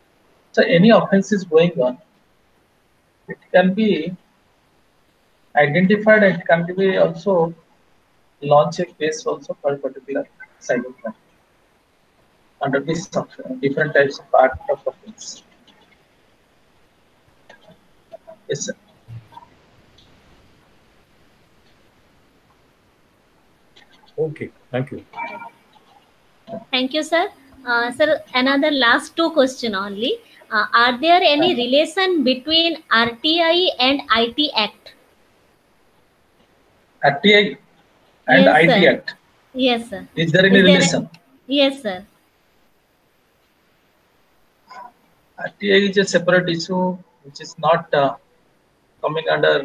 So any offense is going on, it can be identified and it can be also launch a case also for a particular cybercrime under this different types of act of offense. Yes, sir. Okay, thank you. Thank you, sir. Sir, another last two question only. Are there any relation between RTI and IT Act? RTI and Yes, IT sir. Act. Yes, sir. Is there any Is there? relation? Yes, sir. RTI is a separate issue which is not coming under,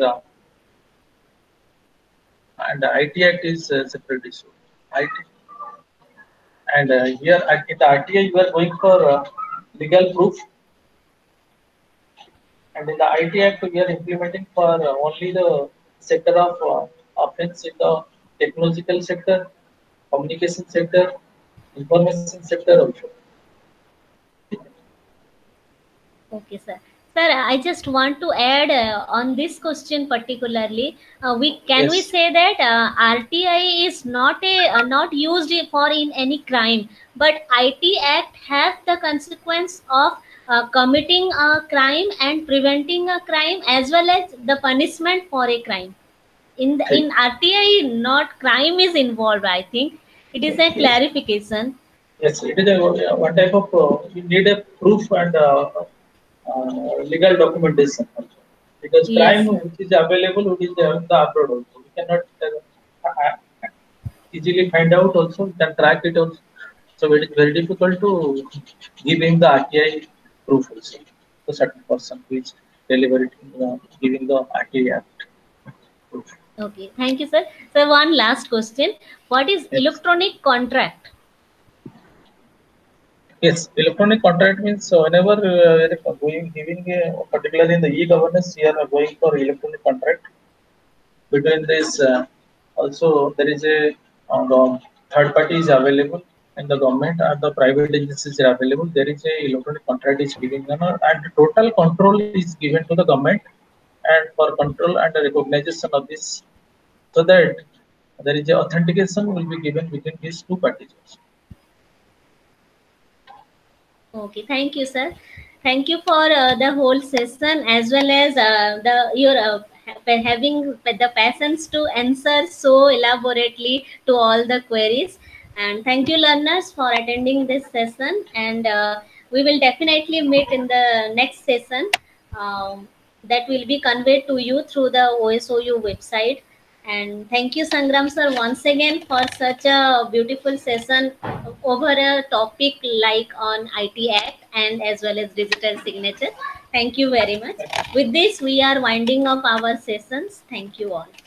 and IT Act is a separate issue. IT, and here in the RTI you are going for legal proof, and in the IT Act we are implementing for only the sector of offense in the technological sector, communication sector, information sector also. Okay, sir. Sir, I just want to add on this question particularly. We can we Yes, say that RTI is not used for in any crime, but IT Act has the consequence of committing a crime and preventing a crime as well as the punishment for a crime. okay. In RTI, not crime is involved. I think it is a Yes, clarification. yes, it is a one type of you need a proof and legal documentation also. Because crime Yes, sir. which is available, which is in the abroad also. We cannot easily find out also, we can track it also. So it is very difficult to give him the RTI proof also. To certain person who is delivered giving the RTI Act proof. Okay, thank you, sir. So, one last question. What is Yes. electronic contract? Yes, electronic contract means whenever we are going giving particularly in the e-governance, we are going for electronic contract. Between this, also there is a third party is available in the government and the private agencies are available. There is a electronic contract is given and total control is given to the government and for control and the recognition of this, so that there is a authentication will be given between these two parties. Okay, thank you, sir. Thank you for the whole session as well as the your having the patience to answer so elaborately to all the queries. And thank you, learners, for attending this session. And we will definitely meet in the next session that will be conveyed to you through the OSOU website. And thank you, Sangram sir, once again for such a beautiful session over a topic like on IT Act and as well as digital signature. Thank you very much. With this, we are winding up our sessions. Thank you all.